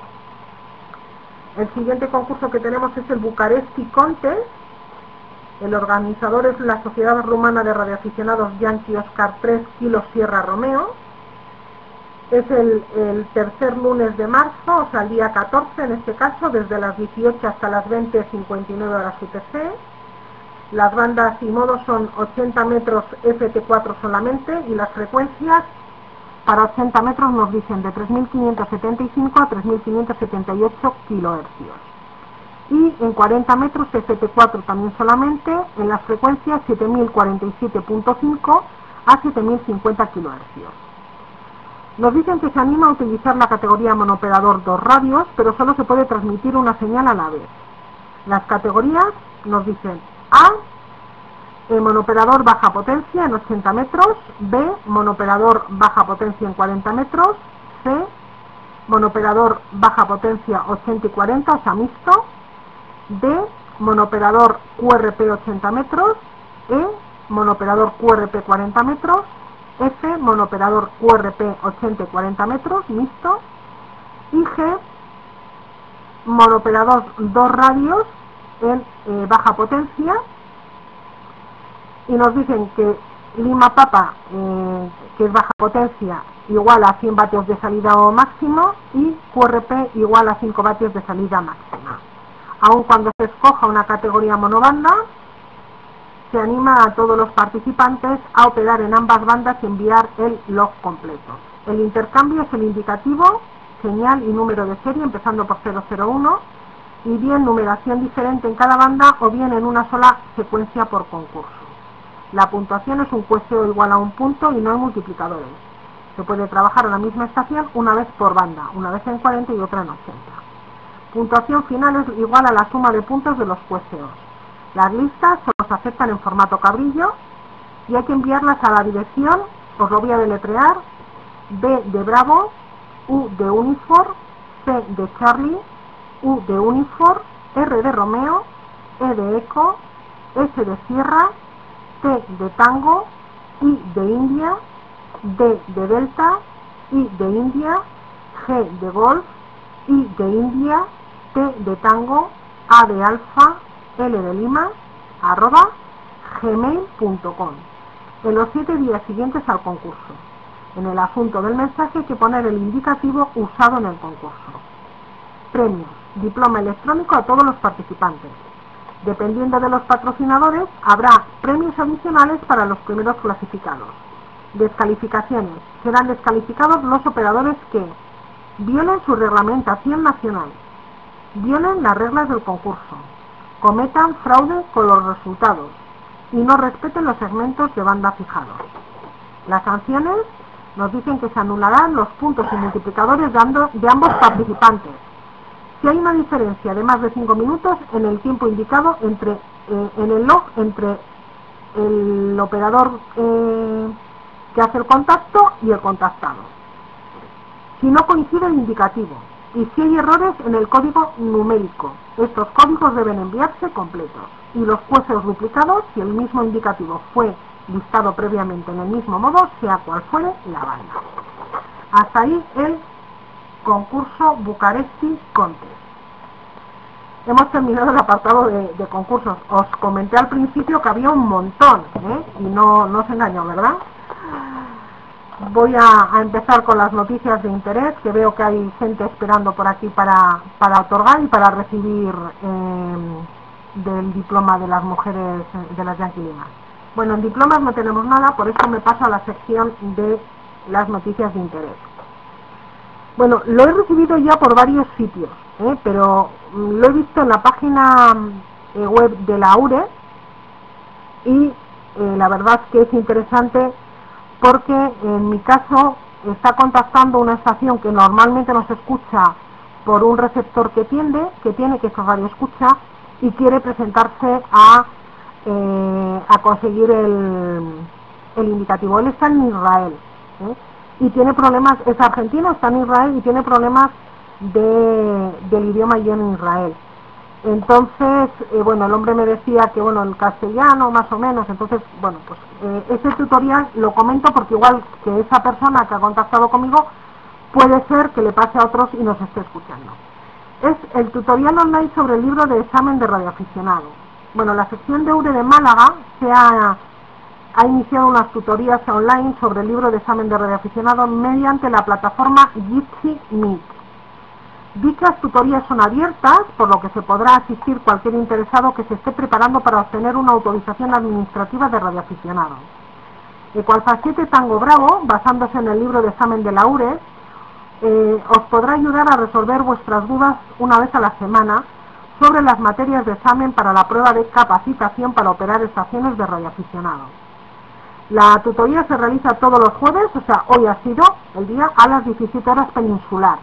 [SPEAKER 1] El siguiente concurso que tenemos es el Bucaresti Contest. El organizador es la Sociedad Rumana de Radioaficionados Yankee Oscar tres Kilo Sierra Romeo. Es el, el tercer lunes de marzo, o sea el día catorce en este caso, desde las dieciocho hasta las veinte cincuenta y nueve horas U T C. Las bandas y modos son ochenta metros F T cuatro solamente, y las frecuencias para ochenta metros nos dicen de tres mil quinientos setenta y cinco a tres mil quinientos setenta y ocho kilohercios. Y en cuarenta metros F T cuatro también solamente, en las frecuencias siete mil cuarenta y siete punto cinco a siete mil cincuenta kilohercios. Nos dicen que se anima a utilizar la categoría monoperador dos radios, pero solo se puede transmitir una señal a la vez. Las categorías nos dicen A, eh, monoperador baja potencia en ochenta metros, B, monoperador baja potencia en cuarenta metros, C, monoperador baja potencia ochenta y cuarenta, o sea mixto, D, monoperador Q R P ochenta metros, E, monoperador Q R P cuarenta metros, F, monoperador Q R P ochenta y cuarenta metros, mixto, y G, monoperador dos radios en eh, baja potencia, y nos dicen que Lima Papa, eh, que es baja potencia, igual a cien vatios de salida o máximo, y Q R P igual a cinco vatios de salida máxima. Aun cuando se escoja una categoría monobanda, se anima a todos los participantes a operar en ambas bandas y enviar el log completo. El intercambio es el indicativo, señal y número de serie empezando por cero cero uno, y bien numeración diferente en cada banda o bien en una sola secuencia por concurso. La puntuación es un Q S O igual a un punto y no hay multiplicadores. Se puede trabajar en la misma estación una vez por banda, una vez en cuarenta y otra en ochenta. Puntuación final es igual a la suma de puntos de los Q S Os. Las listas solo se aceptan en formato cabrillo y hay que enviarlas a la dirección, os lo voy a deletrear: B de Bravo, U de Uniform, C de Charlie, U de Uniform, R de Romeo, E de Eco, S de Sierra, T de Tango, I de India, D de Delta, I de India, G de Golf, I de India, T de Tango, A de Alfa, L de Lima, arroba gmail punto com, en los siete días siguientes al concurso. En el asunto del mensaje hay que poner el indicativo usado en el concurso. Premios: diploma electrónico a todos los participantes. Dependiendo de los patrocinadores, habrá premios adicionales para los primeros clasificados. Descalificaciones: serán descalificados los operadores que violen su reglamentación nacional, violen las reglas del concurso, cometan fraude con los resultados y no respeten los segmentos de banda fijados. Las sanciones nos dicen que se anularán los puntos y multiplicadores de, ando, de ambos participantes si hay una diferencia de más de cinco minutos en el tiempo indicado entre eh, en el log entre el operador eh, que hace el contacto y el contactado, si no coincide el indicativo y si hay errores en el código numérico. Estos códigos deben enviarse completos, y los jueces duplicados si el mismo indicativo fue listado previamente en el mismo modo, sea cual fuere la banda. Hasta ahí el concurso Bucaresti Contest. Hemos terminado el apartado de, de concursos. Os comenté al principio que había un montón, ¿eh? Y no, no os engaño, ¿verdad? Voy a, a empezar con las noticias de interés, que veo que hay gente esperando por aquí para, para otorgar y para recibir eh, del diploma de las mujeres de las Yankee Lima. Bueno, en diplomas no tenemos nada, por eso me paso a la sección de las noticias de interés. Bueno, lo he recibido ya por varios sitios, ¿eh? Pero lo he visto en la página eh, web de la U R E y eh, la verdad es que es interesante porque en mi caso está contactando una estación que normalmente nos escucha por un receptor que tiene, que tiene que es radio escucha, y quiere presentarse a, eh, a conseguir el, el indicativo. Él está en Israel, ¿eh? Y tiene problemas, es argentino, está en Israel y tiene problemas de, del idioma y en Israel. Entonces, eh, bueno, el hombre me decía que, bueno, en castellano más o menos, entonces, bueno, pues eh, ese tutorial lo comento porque igual que esa persona que ha contactado conmigo puede ser que le pase a otros y nos esté escuchando. Es el tutorial online sobre el libro de examen de radioaficionado. Bueno, la sección de U R E de Málaga se ha, ha iniciado unas tutorías online sobre el libro de examen de radioaficionado mediante la plataforma Jitsi Meet. Dichas tutorías son abiertas, por lo que se podrá asistir cualquier interesado que se esté preparando para obtener una autorización administrativa de radioaficionado. Ecualfa siete Tango Bravo, basándose en el libro de examen de la U R E, eh, os podrá ayudar a resolver vuestras dudas una vez a la semana sobre las materias de examen para la prueba de capacitación para operar estaciones de radioaficionado. La tutoría se realiza todos los jueves, o sea, hoy ha sido el día, a las diecisiete horas peninsular.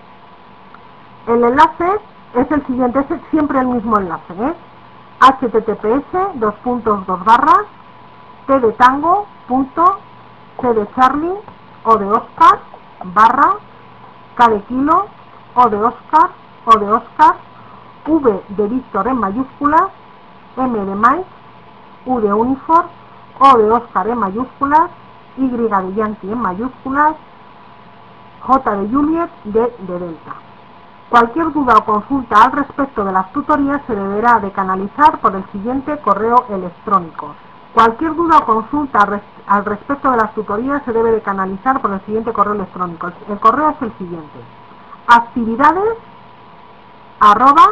[SPEAKER 1] El enlace es el siguiente, es siempre el mismo enlace, ¿eh? H T T P S dos puntos dos barras T de Tango punto C de Charlie O de Oscar barra K de Kilo O de Oscar O de Oscar V de Víctor en mayúsculas, M de Mike, U de Uniform, O de Oscar en mayúsculas, Y de Yankee en mayúsculas, J de Juliet, D de Delta. Cualquier duda o consulta al respecto de las tutorías se deberá de canalizar por el siguiente correo electrónico. Cualquier duda o consulta res al respecto de las tutorías se debe de canalizar por el siguiente correo electrónico. El, el correo es el siguiente: actividades arroba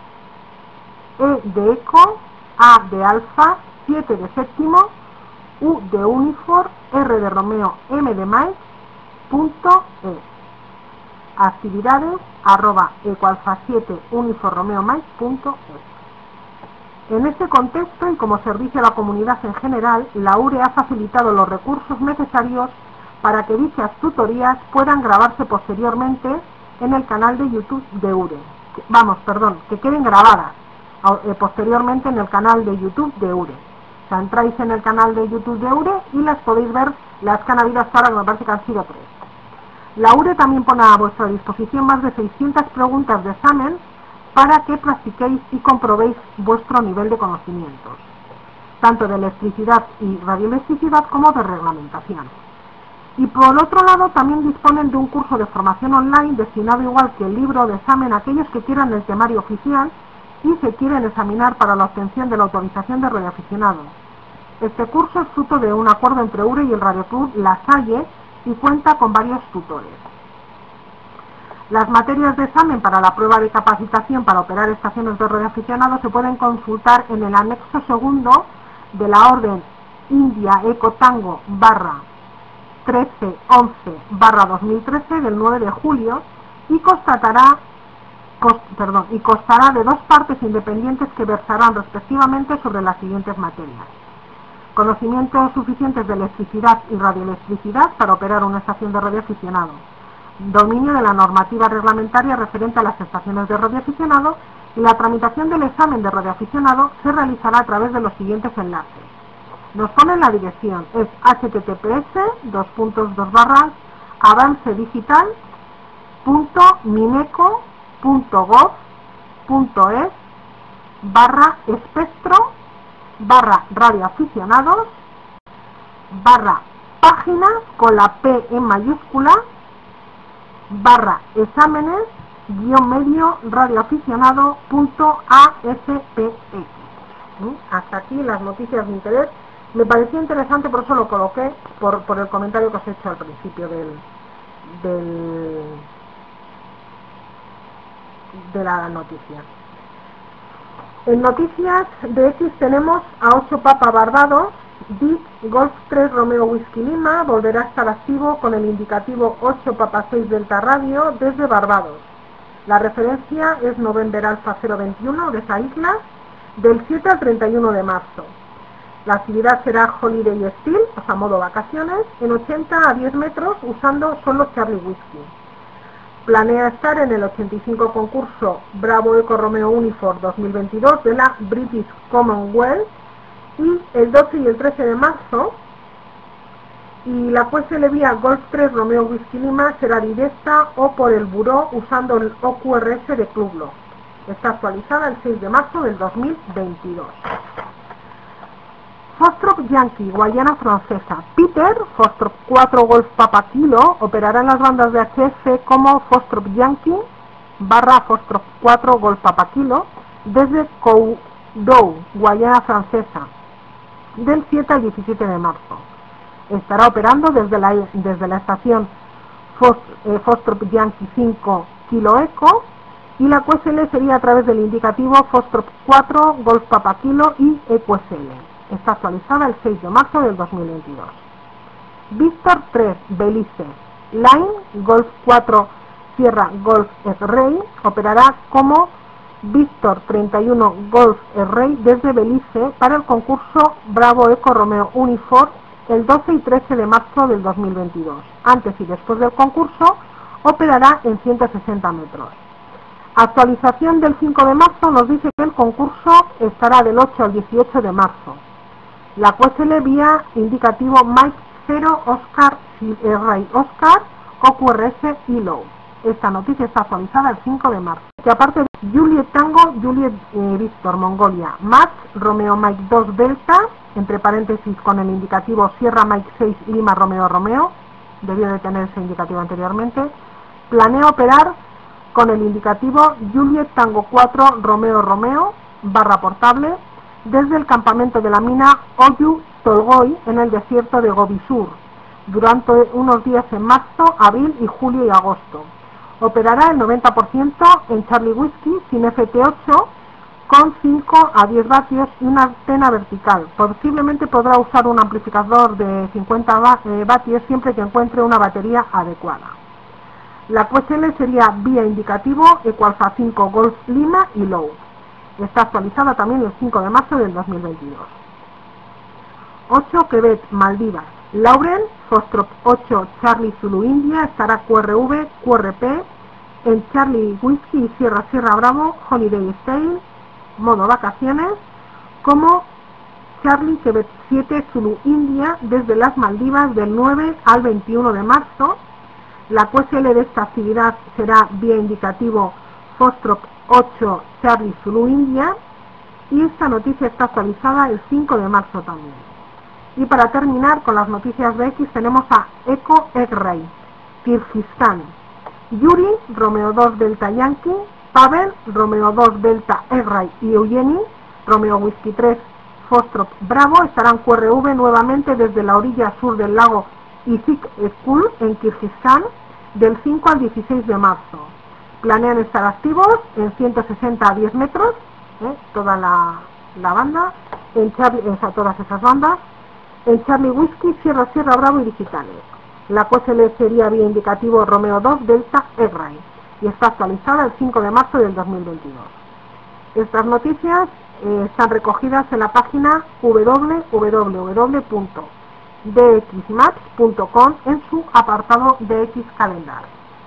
[SPEAKER 1] E de eco, A de alfa, siete de séptimo, U de uniform, R de Romeo, M de Mike, punto es. Actividades arroba ecoalfa siete uniform romeo mike punto es. En este contexto y como servicio a la comunidad en general, la U R E ha facilitado los recursos necesarios para que dichas tutorías puedan grabarse posteriormente en el canal de YouTube de U R E. Vamos, perdón, que queden grabadas eh, posteriormente en el canal de YouTube de U R E. O sea, entráis en el canal de YouTube de URE y las podéis ver, las que han habido hasta ahora, que me parece que han sido tres. La URE también pone a vuestra disposición más de seiscientas preguntas de examen para que practiquéis y comprobéis vuestro nivel de conocimientos, tanto de electricidad y radioelectricidad como de reglamentación. Y por otro lado, también disponen de un curso de formación online destinado, igual que el libro de examen, a aquellos que quieran el temario oficial y se quieren examinar para la obtención de la autorización de radioaficionado. Este curso es fruto de un acuerdo entre URE y el Radioclub La Salle y cuenta con varios tutores. Las materias de examen para la prueba de capacitación para operar estaciones de radioaficionado se pueden consultar en el anexo segundo de la orden India Eco Tango barra trece once barra dos mil trece del nueve de julio y constatará cost, perdón, y constará de dos partes independientes que versarán respectivamente sobre las siguientes materias: conocimientos suficientes de electricidad y radioelectricidad para operar una estación de radioaficionado, dominio de la normativa reglamentaria referente a las estaciones de radioaficionado, y la tramitación del examen de radioaficionado se realizará a través de los siguientes enlaces. Nos ponen la dirección, es https dos puntos dos barras avancedigital punto mineco punto gov punto es barra espectro barra radioaficionados barra página con la P en mayúscula barra exámenes guión medio radioaficionado punto aspx. ¿Sí? Hasta aquí las noticias de interés. Me pareció interesante, por eso lo coloqué, por, por el comentario que os he hecho al principio del, del, de la noticia. En noticias de X tenemos a ocho Papa Barbados, D I C Golf tres Romeo Whisky Lima volverá a estar activo con el indicativo ocho Papa seis Delta Radio desde Barbados. La referencia es November Alpha cero veintiuno de esa isla, del siete al treinta y uno de marzo. La actividad será Holiday Style, o sea, modo vacaciones, en ochenta a diez metros usando solo Charlie Whisky. Planea estar en el ochenta y cinco concurso Bravo Eco Romeo Unifor dos mil veintidós de la British Commonwealth y el doce y el trece de marzo. Y la Q S L vía Golf tres Romeo Whisky Lima será directa o por el buró usando el O Q R S de Clublo. Está actualizada el seis de marzo del dos mil veintidós. Foxtrot Yankee, Guayana Francesa. Peter, Foxtrot cuatro Golf Papa Kilo, operará en las bandas de H F como Foxtrot Yankee barra Foxtrot cuatro Golf Papa Kilo desde Coudou, Guayana Francesa, del siete al diecisiete de marzo. Estará operando desde la, desde la estación Fox, eh, Foxtrot Yankee cinco Kilo Eco, y la Q S L sería a través del indicativo Foxtrot cuatro Golf Papa Kilo y E Q S L. Está actualizada el seis de marzo del dos mil veintidós. Víctor tres Belice Line Golf cuatro Sierra Golf S-Ray operará como Víctor treinta y uno Golf S-Ray desde Belice para el concurso Bravo Eco Romeo Unifor el doce y trece de marzo del dos mil veintidós. Antes y después del concurso operará en ciento sesenta metros. Actualización del cinco de marzo nos dice que el concurso estará del ocho al dieciocho de marzo. La Q S L vía indicativo Mike cero Oscar Ray Oscar O Q R S y Low. Esta noticia está actualizada el cinco de marzo. Que aparte de Juliet Tango, Juliet eh, Víctor Mongolia, Max Romeo Mike dos Delta, entre paréntesis con el indicativo Sierra Mike seis Lima Romeo Romeo, debió de tener ese indicativo anteriormente, planea operar con el indicativo Juliet Tango cuatro Romeo Romeo barra portable desde el campamento de la mina Oyu Tolgoi en el desierto de Gobi Sur durante unos días en marzo, abril y julio y agosto. Operará el noventa por ciento en Charlie Whisky sin F T ocho con cinco a diez vatios y una antena vertical. Posiblemente podrá usar un amplificador de cincuenta vatios siempre que encuentre una batería adecuada. La Q S L sería vía indicativo Equalfa cinco Golf Lima y Low. Está actualizada también el cinco de marzo del dos mil veintidós. ocho Quebec, Maldivas. Lauren, Foxtrot ocho Charlie Zulu India, estará Q R V, Q R P en Charlie Whisky y Sierra Sierra Bravo, Holiday Style, modo vacaciones, como Charlie Quebec siete Zulu India desde las Maldivas del nueve al veintiuno de marzo. La Q S L de esta actividad será vía indicativo Foxtrot ocho Charlie Zulu India, y esta noticia está actualizada el cinco de marzo también. Y para terminar con las noticias de X tenemos a Eco Egray, Kirguistán, Yuri Romeo dos Delta Yankee, Pavel Romeo dos Delta Egray y Eugeni Romeo Whisky tres Foxtrot Bravo estarán Q R V nuevamente desde la orilla sur del lago Issyk Kul en Kirguistán del cinco al dieciséis de marzo. Planean estar activos en ciento sesenta a diez metros, ¿eh? toda la, la banda, en Charlie, o sea, todas esas bandas, en Charlie Whisky, Sierra Sierra Bravo y digitales. La Q S L sería vía indicativo Romeo dos Delta Egray y está actualizada el cinco de marzo del dos mil veintidós. Estas noticias eh, están recogidas en la página w w w punto d x maps punto com en su apartado D X Calendar.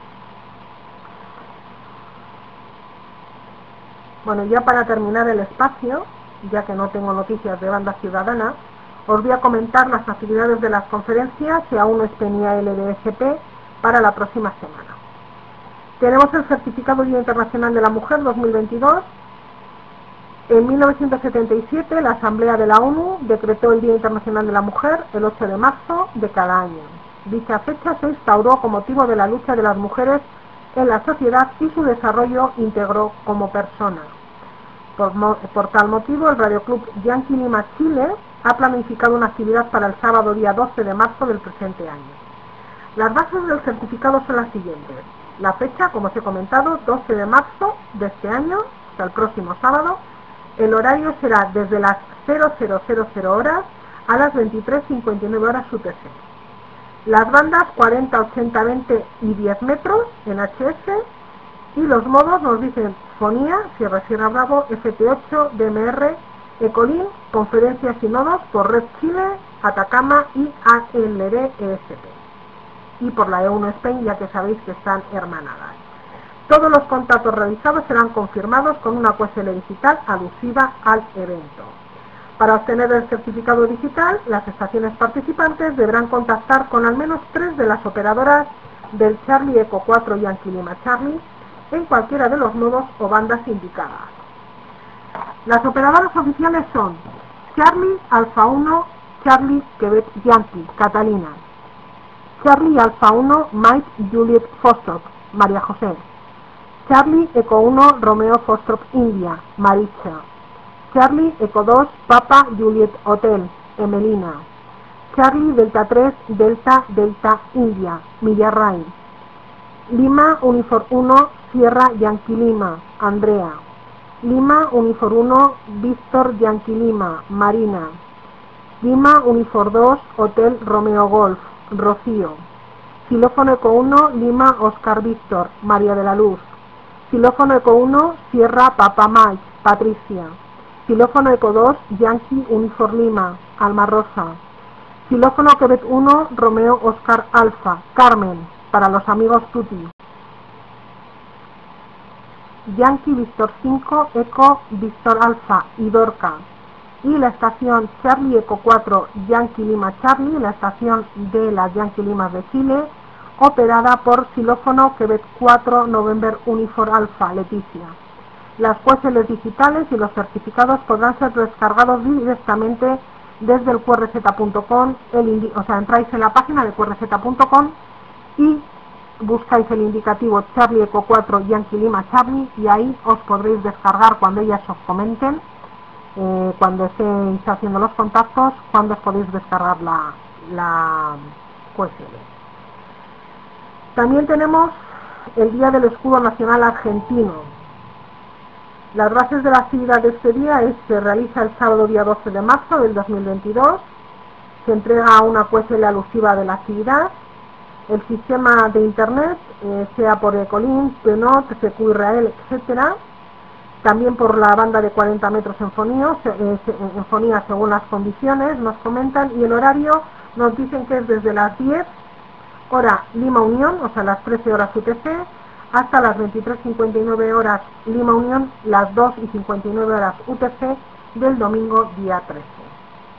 [SPEAKER 1] Bueno, ya para terminar el espacio, ya que no tengo noticias de banda ciudadana, os voy a comentar las actividades de las conferencias y aún no es P N I A L D S P para la próxima semana. Tenemos el Certificado Día Internacional de la Mujer dos mil veintidós. En mil novecientos setenta y siete la Asamblea de la ONU decretó el Día Internacional de la Mujer el ocho de marzo de cada año. Dicha fecha se instauró con motivo de la lucha de las mujeres en la sociedad y su desarrollo íntegro como persona. Por, por tal motivo, el Radio Club Yankee Lima Chile ha planificado una actividad para el sábado día doce de marzo del presente año. Las bases del certificado son las siguientes. La fecha, como os he comentado, doce de marzo de este año, hasta el próximo sábado. El horario será desde las cero cero cero cero horas a las veintitrés cincuenta y nueve horas U T C. Las bandas cuarenta, ochenta, veinte y diez metros en H S, y los modos nos dicen Fonía, Sierra Sierra Bravo, F T ocho, D M R, Ecolin, Conferencias y Nodos por Red Chile, Atacama y A L D E S P. Y por la E uno Spain, ya que sabéis que están hermanadas. Todos los contactos realizados serán confirmados con una Q S L digital alusiva al evento. Para obtener el certificado digital, las estaciones participantes deberán contactar con al menos tres de las operadoras del Charlie Eco cuatro Yankee Lima Charlie en cualquiera de los nodos o bandas indicadas. Las operadoras oficiales son Charlie Alfa uno Charlie Quebec Yankee Catalina, Charlie Alfa uno Mike Juliet Foxtrot María José, Charlie Eco uno Romeo Foxtrot India Maricha, Charlie Eco dos Papa Juliet Hotel Emelina, Charlie Delta tres Delta Delta India Millarray, Lima Unifor uno Sierra Yankee Lima Andrea, Lima Unifor uno Víctor Yankee Lima Marina, Lima Unifor dos Hotel Romeo Golf Rocío, Xilófono Eco uno Lima Oscar Víctor María de la Luz, Xilófono Eco uno Sierra Papa Mike Patricia, Xilófono Eco dos Yankee Unifor Lima Alma Rosa, Xilófono Quebec uno Romeo Oscar Alfa Carmen para los amigos Tuti, Yankee Víctor cinco Eco Víctor Alfa Idorca, y la estación Charlie Eco cuatro Yankee Lima Charlie, la estación de las Yankee Limas de Chile, operada por Xilófono Quebec cuatro November Unifor Alfa Leticia. Las Q S Ls digitales y los certificados podrán ser descargados directamente desde el Q R Z punto com, o sea, entráis en la página de Q R Z punto com y buscáis el indicativo Charlie Eco cuatro Yankee Lima Charlie y ahí os podréis descargar cuando ellas os comenten, eh, cuando estéis haciendo los contactos, cuando os podéis descargar la, la Q S L. También tenemos el Día del Escudo Nacional Argentino. Las bases de la actividad de este día es, se realiza el sábado día doce de marzo del dos mil veintidós, se entrega una Q S L alusiva de la actividad, el sistema de internet, eh, sea por Ecolink, Penot, C Q Israel, etcétera, también por la banda de cuarenta metros en fonía, eh, en fonía según las condiciones, nos comentan, y el horario nos dicen que es desde las diez hora Lima Unión, o sea las trece horas U T C, hasta las veintitrés cincuenta y nueve horas Lima Unión, las dos y cincuenta y nueve horas U T C del domingo día trece.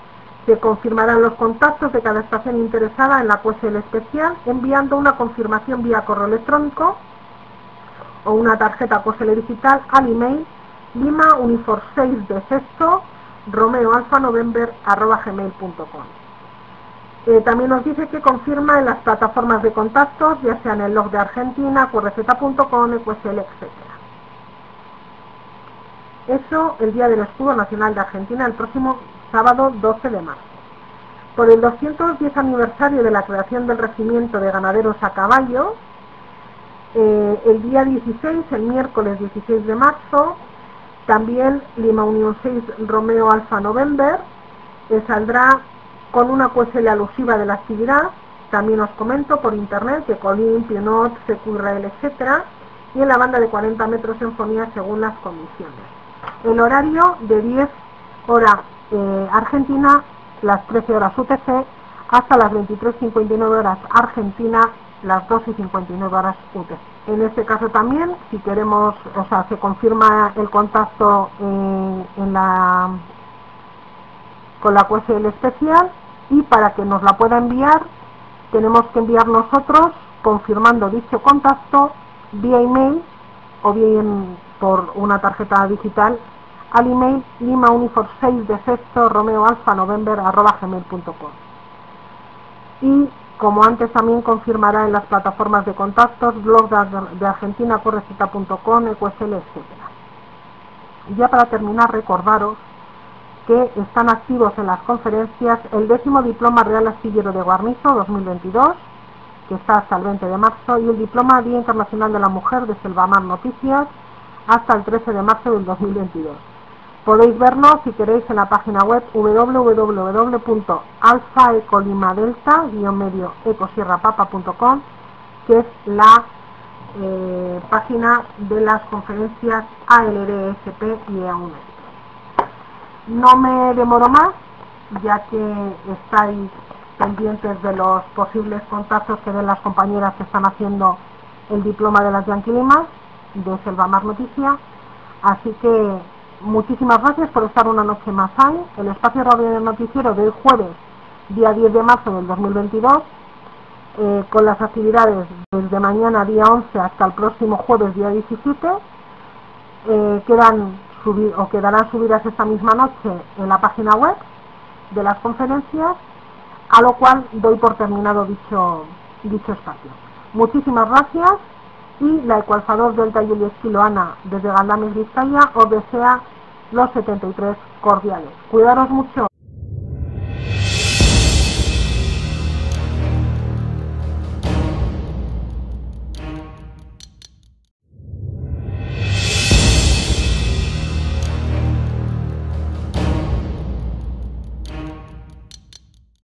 [SPEAKER 1] Se confirmarán los contactos de cada estación interesada en la Q S L especial enviando una confirmación vía correo electrónico o una tarjeta Q S L digital al email lima unifor seis de sexto romeo alfa november arroba gmail punto com. Eh, también nos dice que confirma en las plataformas de contactos, ya sea en el log de Argentina, Q R Z punto com, E Q S L, etcétera. Eso el Día del Escudo Nacional de Argentina, el próximo sábado doce de marzo. Por el doscientos diez aniversario de la creación del Regimiento de Ganaderos a Caballo, eh, el día dieciséis, el miércoles dieciséis de marzo, también Lima Unión seis Romeo Alfa November eh, saldrá con una Q S L alusiva de la actividad. También os comento por internet que Colín, Pionot, C Q R L, etcétera, y en la banda de cuarenta metros en fonía según las condiciones. El horario de diez hora eh, Argentina, las trece horas U T C, hasta las veintitrés cincuenta y nueve horas Argentina, las dos y cincuenta y nueve horas U T C. En este caso también, si queremos, o sea, se confirma el contacto eh, en la con la Q S L especial, y para que nos la pueda enviar tenemos que enviar nosotros confirmando dicho contacto vía email o bien por una tarjeta digital al email lima unifor seis de sexto romeo alfa november arroba gmail punto com. Y como antes también confirmará en las plataformas de contactos, blog de Argentina, Q R Z punto com, E Q S L, etcétera. Ya para terminar, recordaros que están activos en las conferencias el décimo Diploma Real Astillero de Guarnizo dos mil veintidós, que está hasta el veinte de marzo, y el Diploma Día Internacional de la Mujer de Selvamar Noticias hasta el trece de marzo del dos mil veintidós. Podéis vernos, si queréis, en la página web w w w punto alfa ecolimadelta guión medio ecosierrapapa punto com, que es la eh, página de las conferencias A L R S P y E A U N E. No me demoro más, ya que estáis pendientes de los posibles contactos que den las compañeras que están haciendo el diploma de las Yanquilimas de Selvamar Noticia. Así que muchísimas gracias por estar una noche más ahí. El espacio radio del noticiero del jueves, día diez de marzo del dos mil veintidós, eh, con las actividades desde mañana día once hasta el próximo jueves día diecisiete, eh, quedan subir, o quedarán subidas esta misma noche en la página web de las conferencias, a lo cual doy por terminado dicho, dicho espacio. Muchísimas gracias, y la Ecualfador Delta Juliet Kilo Ana desde Galdames, Vizcaya, os desea los setenta y tres cordiales. Cuidaros mucho.